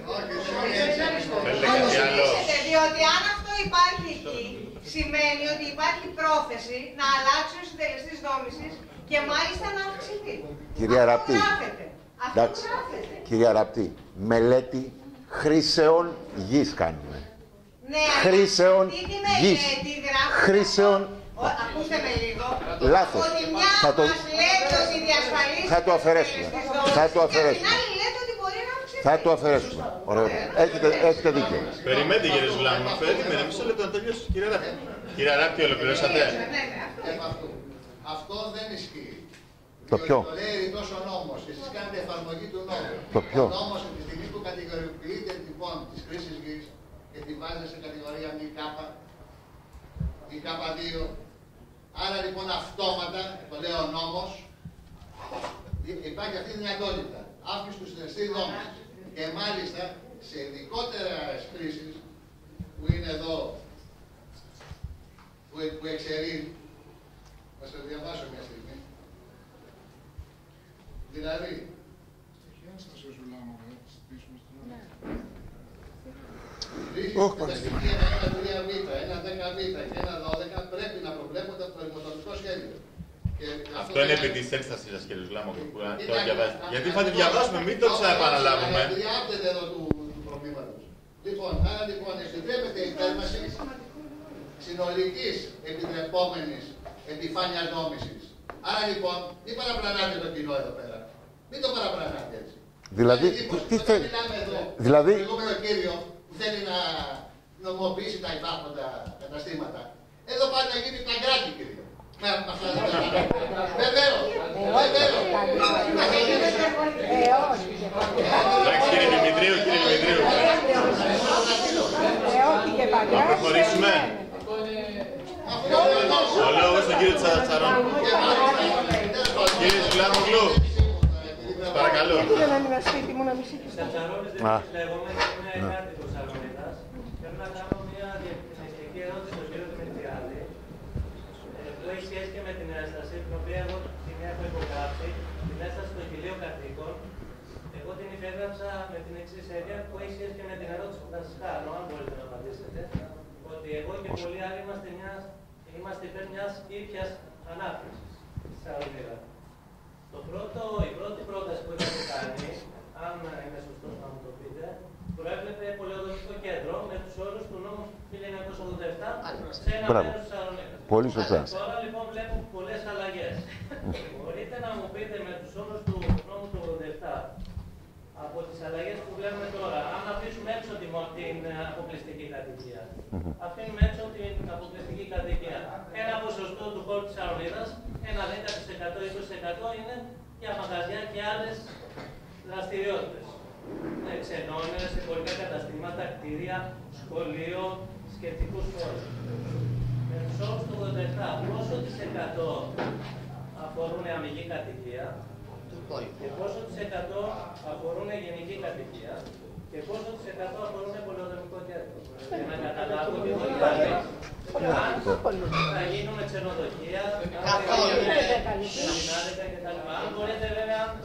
Διότι αν αυτό υπάρχει εκεί, σημαίνει ότι υπάρχει πρόθεση να αλλάξει ο συντελεστής δόμησης και μάλιστα να αυξηθεί. Κυρία Ραπτή, εντάξει, κυρία Ραπτή, μελέτη χρήσεων γης κάνουμε. Ναι, χρήσεων αυτή τη γης. μελέτη γράφει. Χρήσεων... Ακούστε με λίγο. Λάθος. Ότι μια Θα το... μας λέτε ότι διασφαλίζει. Θα το αφαιρέσουμε. Θα το αφαιρέσουμε. Και την άλλη λέτε ότι μπορεί να αυξηθεί. Θα το αφαιρέσουμε. Ωραία. Έχετε, έχετε δίκιο. Περιμένετε κύριε Ζουλάνου, περιμένετε μισό λεπτό να τελειώσει. Κύριε Ράπτη, κύριε Ράπτη, ολοκληρώσατε. Αυτό δεν ισχύει. Το ποιο? Το λέει ρητός ο νόμος και εσείς κάνετε εφαρμογή του νόμου. Το ποιο? Ο νόμος από τη στιγμή που κατηγοριοποιείται λοιπόν της χρήσης γης και τη βάζει σε κατηγορία μη κάπα ή κάπα δύο. Άρα λοιπόν αυτόματα, το λέει ο νόμος, υπάρχει αυτή η δυνατότητα αύξηση του συντελεστή δόμησης. Και μάλιστα σε ειδικότερα χρήσεις που είναι εδώ, που, που εξαιρεί, θα σας διαβάσω μια στιγμή. Δηλαδή, ρίχνεις τα στοιχεία ένα τρία β, ένα δέκα β και ένα δώδεκα πρέπει να προβλέπονται από το ρηματοδοτικό σχέδιο. Αυτό είναι επί της ένστασης σας κύριε Ζουλάμο που το διαβάζετε. Γιατί θα τη διαβάσουμε, μην το ξαναεπαναλάβουμε. Διάπτεται εδώ του προβλήματος. Λοιπόν, άρα λοιπόν επιτρέπεται η υπέρβαση συνολικής επιτρεπόμενης επιφάνειας δόμησης. Άρα λοιπόν, μην παραπλανάτε το κοινό εδώ πέρα. Μην το παραπλανάτε έτσι. Δηλαδή, τι θέλει. Δηλαδή... Το προηγούμενο κύριο που θέλει να νομοποιήσει τα υπάρχοντα καταστήματα. Εδώ πάει να γίνει τα κράτη κύριο. Βεβαίως. Βεβαίως. Εντάξει κύριε Δημητρίου, κύριε Δημητρίου. Να προχωρήσουμε. Ο λόγος στον κύριο Τσαρών. Κύριε Ζουλάμογλου. Παρακαλώ. Ήθελα να είναι σπίτι μου να μη σήκει. Τσαρώνης δεν είναι λεγόμενη, είναι κάτοικος Σαλονίδας. Θέλω να κάνω μια διευκρινιστική ερώτηση στον κύριο Δημητριάδη. Που έχει σχέση και με την ένσταση, την οποία εγώ την έχω υπογράψει, την ένσταση των χιλίων κατοίκων. Εγώ την υπέγραψα με την εξής έννοια που έχει σχέση και με την ερώτηση που θα σας κάνω, αν μπορείτε να απαντήσετε. Ότι εγώ και πολλοί άλλοι είμαστε, μιας, είμαστε υπέρ μιας ήπιας ανάπτυξης στη Σαλονίδα. Το πρώτο, η πρώτη πρόταση που έχετε κάνει, αν είναι σωστό να μου το πείτε, προέβλεπε πολεοδομικό κέντρο με τους όρους του νόμου χίλια εννιακόσια ογδόντα επτά σε ένα μέρος της Σαλονίκας. Πολύ σωστά. Τώρα λοιπόν βλέπουμε πολλές αλλαγές. Μπορείτε να μου πείτε με τους όρους του νόμου του ογδόντα επτά, από τις αλλαγές που βλέπουμε τώρα, αν αφήσουμε έξω την αποκλειστική κατοικία, αφήνουμε έξω την αποκλειστική κατοικία, ένα ποσοστό του χώρου της Σαλονίδας, ένα δέκα τοις εκατό με είκοσι τοις εκατό είναι για μαγαζιά και άλλες δραστηριότητες. Με ξενώνες, εμπορικά καταστήματα, κτίρια, σχολείο, σκεπτικούς χώρους. Με τους όρους του ογδόντα επτά, πόσο της εκατό αφορούν αμυγή κατοικία, και πόσο της εκατό αφορούν γενική κατοικία και πόσο της εκατό αφορούν πολεοδομικό κέντρο. Για να καταλάβω και το δηλαδή, αν θα γίνουμε ξενοδοχεία, αν θα γίνουμε σεμινάρικα κτλ. Αν μπορείτε βέβαια να το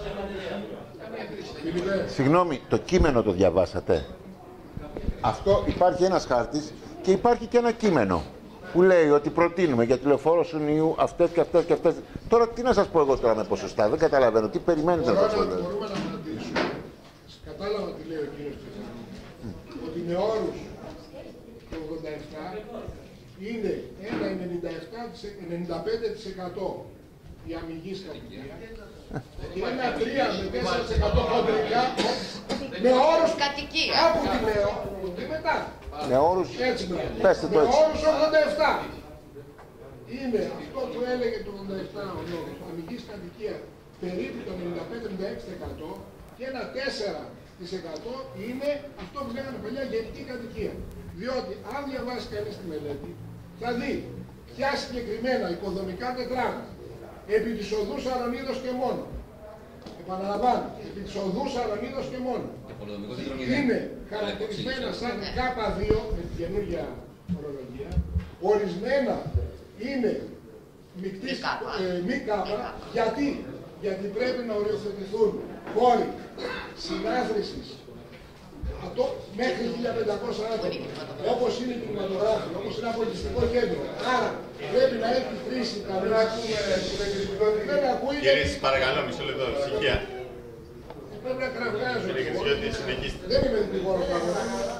επενδύσετε. Συγγνώμη, το κείμενο το διαβάσατε. Αυτό υπάρχει ένας χάρτης και υπάρχει και ένα κείμενο που λέει ότι προτείνουμε για τη Λεωφόρο Σουνιού αυτές και αυτές και αυτές. Τώρα τι να σας πω εγώ τώρα με ποσοστά, δεν καταλαβαίνω. Τι περιμένετε να σας πω. Μπορούμε να απαντήσουμε. Κατάλαβα τι λέει ο κύριος Τσεσάνου. Ότι με όρους του ογδόντα επτά είναι ένα ενενήντα πέντε τοις εκατό η αμυγής κατοικία και ένα τρία με τέσσερα τοις εκατό χοντρικά με όρους κατοικία. Κάπου τι λέω και μετά. Με όρους, έτσι, πέστε το με έτσι. όρους ογδόντα επτά. Είναι αυτό που έλεγε το ογδόντα επτά ο νόμος, αμυγής κατοικία περίπου το ενενήντα πέντε με ενενήντα έξι τοις εκατό και ένα τέσσερα τοις εκατό είναι αυτό που λέγαμε παλιά γενική κατοικία. Διότι αν διαβάσει κανείς τη μελέτη, θα δει ποια συγκεκριμένα οικοδομικά τετράγωνα επί της οδού Σαρονίδος και μόνο. Επαναλαμβάνω, επί της οδού Σαρονίδος και μόνο. Είναι χαρακτηρισμένα σαν Κ δύο με την καινούργια ορολογία. Ορισμένα είναι μεικτής ε, μη κάπα. Γιατί? Γιατί πρέπει να οριοθετηθούν χώροι συνάθρησης μέχρι χίλια πεντακόσια άτομα, όπως είναι η κινηματογράφη, όπως είναι ένα πολιτιστικό κέντρο. Άρα πρέπει να έχει χρήση κανένα. Δεν ακούει. Κύριε, σας παρακαλώ, μισό λεπτό, ησυχία. Πρέπει να κραυγάζω. Κύριε Χρυσιώτη, συνεχίστε. Δεν είμαι δικηγόρο τώρα.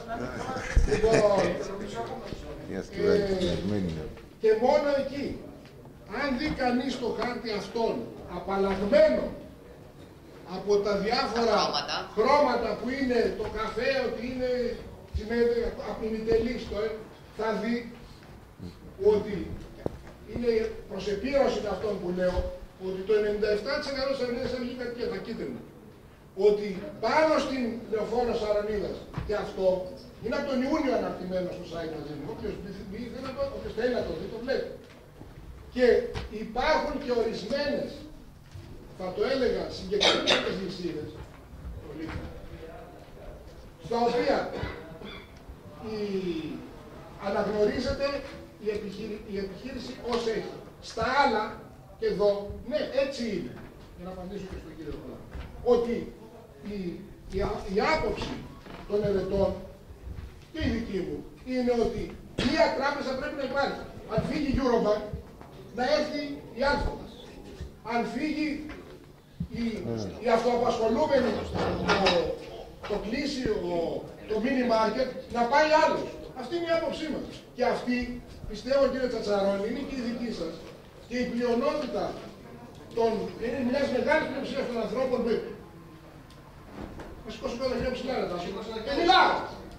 Και μόνο εκεί, αν δει κανείς το χάρτη αυτόν απαλλαγμένο από τα διάφορα χρώματα, χρώματα που είναι το καφέ, ότι είναι απειμητελής, θα δει ότι είναι προς επίρρωση αυτών που λέω, ότι το ενενήντα επτά τοις εκατό της Σαρονίδας είναι κατοικία, τα κίτρινα. Ότι πάνω στην λεωφόρο Σαρονίδας, και αυτό είναι από τον Ιούνιο αναρτημένο στο site του Δήμου, όποιος θέλει να το δει, το βλέπει. Και υπάρχουν και ορισμένες, θα το έλεγα, συγκεκριμένες λυσίδες, στα οποία η, αναγνωρίζεται η, επιχείρη, η επιχείρηση ως έχει. Στα άλλα, και εδώ, ναι, έτσι είναι, για να απαντήσω και στον κύριο Πλά, ότι η, η, η άποψη των ερετών και η δική μου είναι ότι μία τράπεζα πρέπει να υπάρχει. Αν φύγει η Eurobank, να έρθει η Alpha. Αν φύγει οι, οι αυτοαπασχολούμενοι, το, το κλείσιο, το mini market, να πάει άλλος. Αυτή είναι η άποψή μας. Και αυτή, πιστεύω κύριε Τσατσαρώνη, είναι και η δική σας. Και η πλειονότητα των, είναι μιας μεγάλης πλειοψηφίας των ανθρώπων που... Μα σηκώσω πέρα για ψηλά ρε τάσο. Και μιλάω.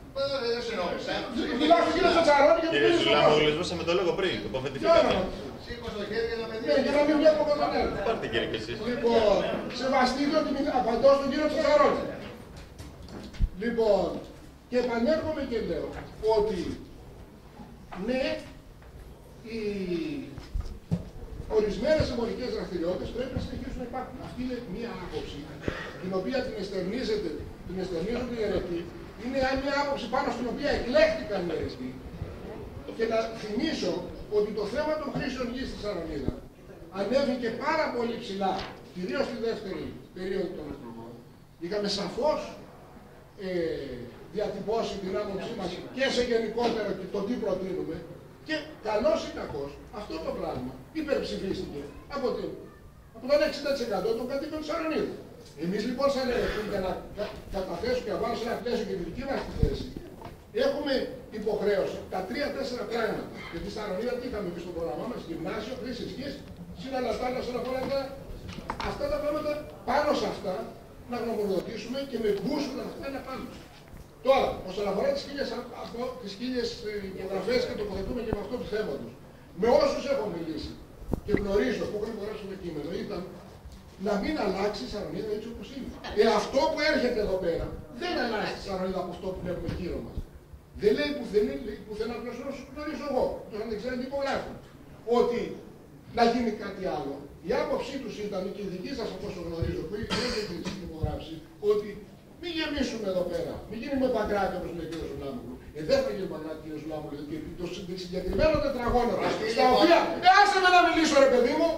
Μιλάω στον κύριο Τσατσαρώνη και κύριε Ζουλάμογλου, δώσαμε το λόγο πριν, το ποφετηθήκαμε. Σήκω στο χέρι για να με δει. Για να μην βλέπω από τον έργο. Πάρτε κύριε και εσείς. Λοιπόν, σεβαστείτε ότι απαντώ στον κύριο Τσατσαρώνη. Λοιπόν, και επανέρχομαι και λέω ότι ναι, οι ορισμένες εμπορικές δραστηριότητες πρέπει να συνεχίσουν να υπάρχουν. Αυτή είναι μία άποψη, την οποία την εστερνίζεται, την εστερνίζονται οι αιρετοί. Είναι μια άποψη πάνω στην οποία εκλέχθηκαν οι αιρετοί. Και να θυμίσω ότι το θέμα των χρήσεων γης στη Σαρονίδα ανέβηκε πάρα πολύ ψηλά, κυρίως στη δεύτερη περίοδο των εκλογών. Είχαμε σαφώς ε, διατυπώσει την άποψή μας και σε γενικότερο και το τι προτείνουμε. Και καλώς ή κακώς αυτό το πράγμα υπερψηφίστηκε από, την, από τον εξήντα τοις εκατό των κατοίκων της Σαρονίδα. Εμείς λοιπόν σαν αιρετοί, για να καταθέσουμε και να βάλω σε ένα πλαίσιο και τη δική μας τη θέση, έχουμε υποχρέωση τα τρία-τέσσερα πράγματα. Γιατί στη Σαρονίδα τι είχαμε πει στο πρόγραμμά μας, γυμνάσιο, χρήση ισχύς, συναλλαστάλια όσον αφορά τα... αυτά τα πράγματα, πάνω σε αυτά να γνωμοδοτήσουμε και με μπούσουλα αυτά να πάμε. Τώρα, όσον αφορά τις χίλιες, τις χίλιες υπογραφές και τοποθετούμε και με αυτό του θέματος, με όσους έχω μιλήσει και γνωρίζω που έχουν υπογράψει το κείμενο, ήταν να μην αλλάξει η Σαρονίδα έτσι όπως είναι. Ε, αυτό που έρχεται εδώ πέρα δεν αλλάζει τη Σαρονίδα από αυτό που βλέπουμε γύρω μας. Δεν λέει πουθενά πλέον όσο γνωρίζω εγώ, τώρα δεν ξέρω τι υπογράφουν, ότι να γίνει κάτι άλλο. Η άποψή τους ήταν και η δική σας, όπως γνωρίζω, που έχετε την υπογράψη, ότι μην γεμίσουμε εδώ πέρα, μην γίνουμε παγκράτη όπως λέει ο κ. Ζουλάμογλου. Ε, δεν θα γίνει παγκράτη κ. Ζουλάμογλου, γιατί το συγκεκριμένο τετραγώνα, στα οποία, ε, άσε με να μιλήσω ρε παιδί μου,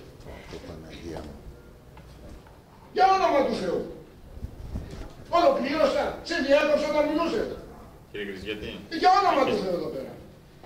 για όνομα του Θεού. Ολοκλήρωσα, σε διέκοψα όταν μιλούσε. Κύριε Χρυσιώτη. Για όνομα του Θεού εδώ πέρα.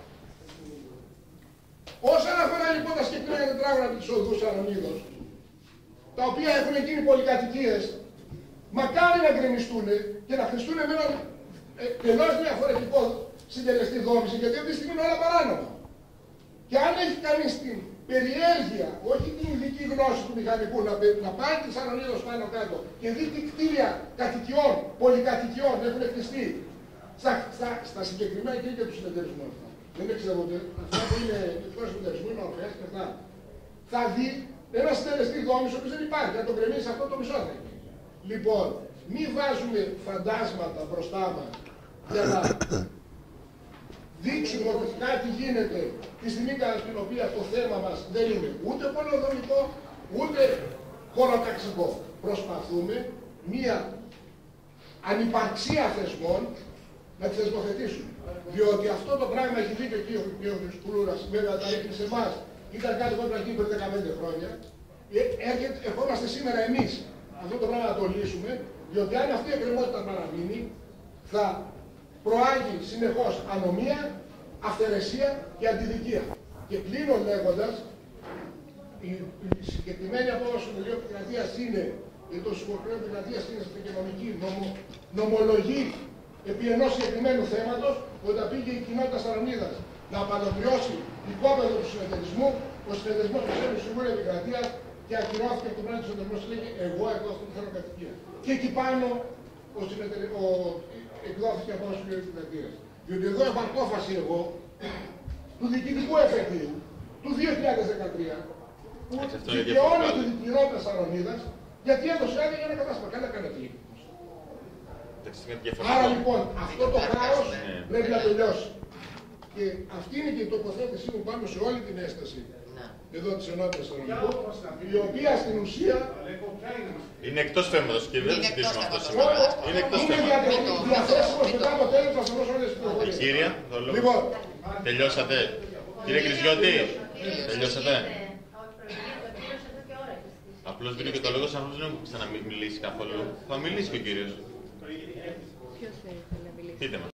Όσον αφορά λοιπόν τα συγκεκριμένα τετράγωνα της οδού Σαρονίδος, τα οποία έχουν γίνει πολυκατοικίες, μακάρι να γκρεμιστούν και να χρηστούν με έναν τελώς διαφορετικό συντελεστή δόμηση, γιατί αυτή τη στιγμή είναι όλα παράνομα. Και αν έχει κανείς την περιέργεια, όχι την ειδική γνώση του μηχανικού, να, να πάει τη Σαρονίδος πάνω κάτω και δει τι κτίρια κατοικιών, πολυκατοικιών έχουν χτιστεί στα, στα, στα συγκεκριμένα και του συνεταιρισμού αυτά. Δεν εξαιρούνται, αυτά που είναι εκτός του συνεταιρισμού, είναι ορφές και αυτά. Θα δει ένα συντελεστή δόμηση, ο οποίος δεν υπάρχει, να τον κρεμίσει αυτό το μισό. Λοιπόν, μη βάζουμε φαντάσματα μπροστά μας για να δείξουμε ότι κάτι γίνεται τη στιγμή κατά την οποία το θέμα μας δεν είναι ούτε πολεοδομικό, ούτε χωροταξικό. Προσπαθούμε μία ανυπαρξία θεσμών να τη θεσμοθετήσουμε. Διότι αυτό το πράγμα έχει δει και ο κ. Κουλούρας, βέβαια τα ρίχνει σε εμάς, ήταν κάτι που έπρεπε να γίνει πριν δεκαπέντε χρόνια. Έρχεται, ερχόμαστε σήμερα εμείς αυτό το πράγμα να το λύσουμε, διότι αν αυτή η εκκρεμότητα παραμείνει, θα προάγει συνεχώς ανομία, αυθαιρεσία και αντιδικία. Και κλείνω λέγοντας, η, η συγκεκριμένη απόφαση του Συμβουλίου Επικρατείας είναι, και το Συμβουλίο Επικρατείας είναι στην κοινωνική νομο, νομολογή επί ενός συγκεκριμένου θέματος, όταν πήγε η κοινότητα Σαρονίδας να απανοτριώσει οικόπεδο του συνεταιρισμού, ο συνεταιρισμός του Συμβουλίου Επικρατείας και ακυρώθηκε το πράγμα του συνεταιρισμού, λέγει εγώ εδώ αυτό που θέλω κατοικία. Και εκεί πάνω ο συνεταιρι... ο... εκδόθηκε από το Συμβουλίο Επικρατείας. Διότι εδώ έχω απόφαση εγώ του διοικητικού εφετείου του δύο χιλιάδες δεκατρία που δικαιώνει την κοινότητα Σαρονίδας γιατί έδωσε άδεια για ένα κατάστημα. Καλά κάνετε εκεί. Άρα λοιπόν αυτό το χάος πρέπει να τελειώσει. Και αυτή είναι και η τοποθέτησή μου πάνω σε όλη την έσταση εδώ της ενότητας Θεσσαλονικού, η οποία στην ουσία είναι εκτός θέματος και δεν συζητήσουμε αυτό σήμερα. Είναι εκτός θέματος. Είναι διαθέσιμος μετά από τέλος να σας δώσω όλες τις πληροφορίες. Κύριε, το λόγο. Λοιπόν, τελειώσατε. Κύριε Κρυσιώτη, τελειώσατε. Απλώς δίνω και το λόγο σαν να μην ξαναμιλήσει καθόλου. Θα μιλήσει και ο κύριος. Ποιος θέλει να μιλήσει. Πείτε μας.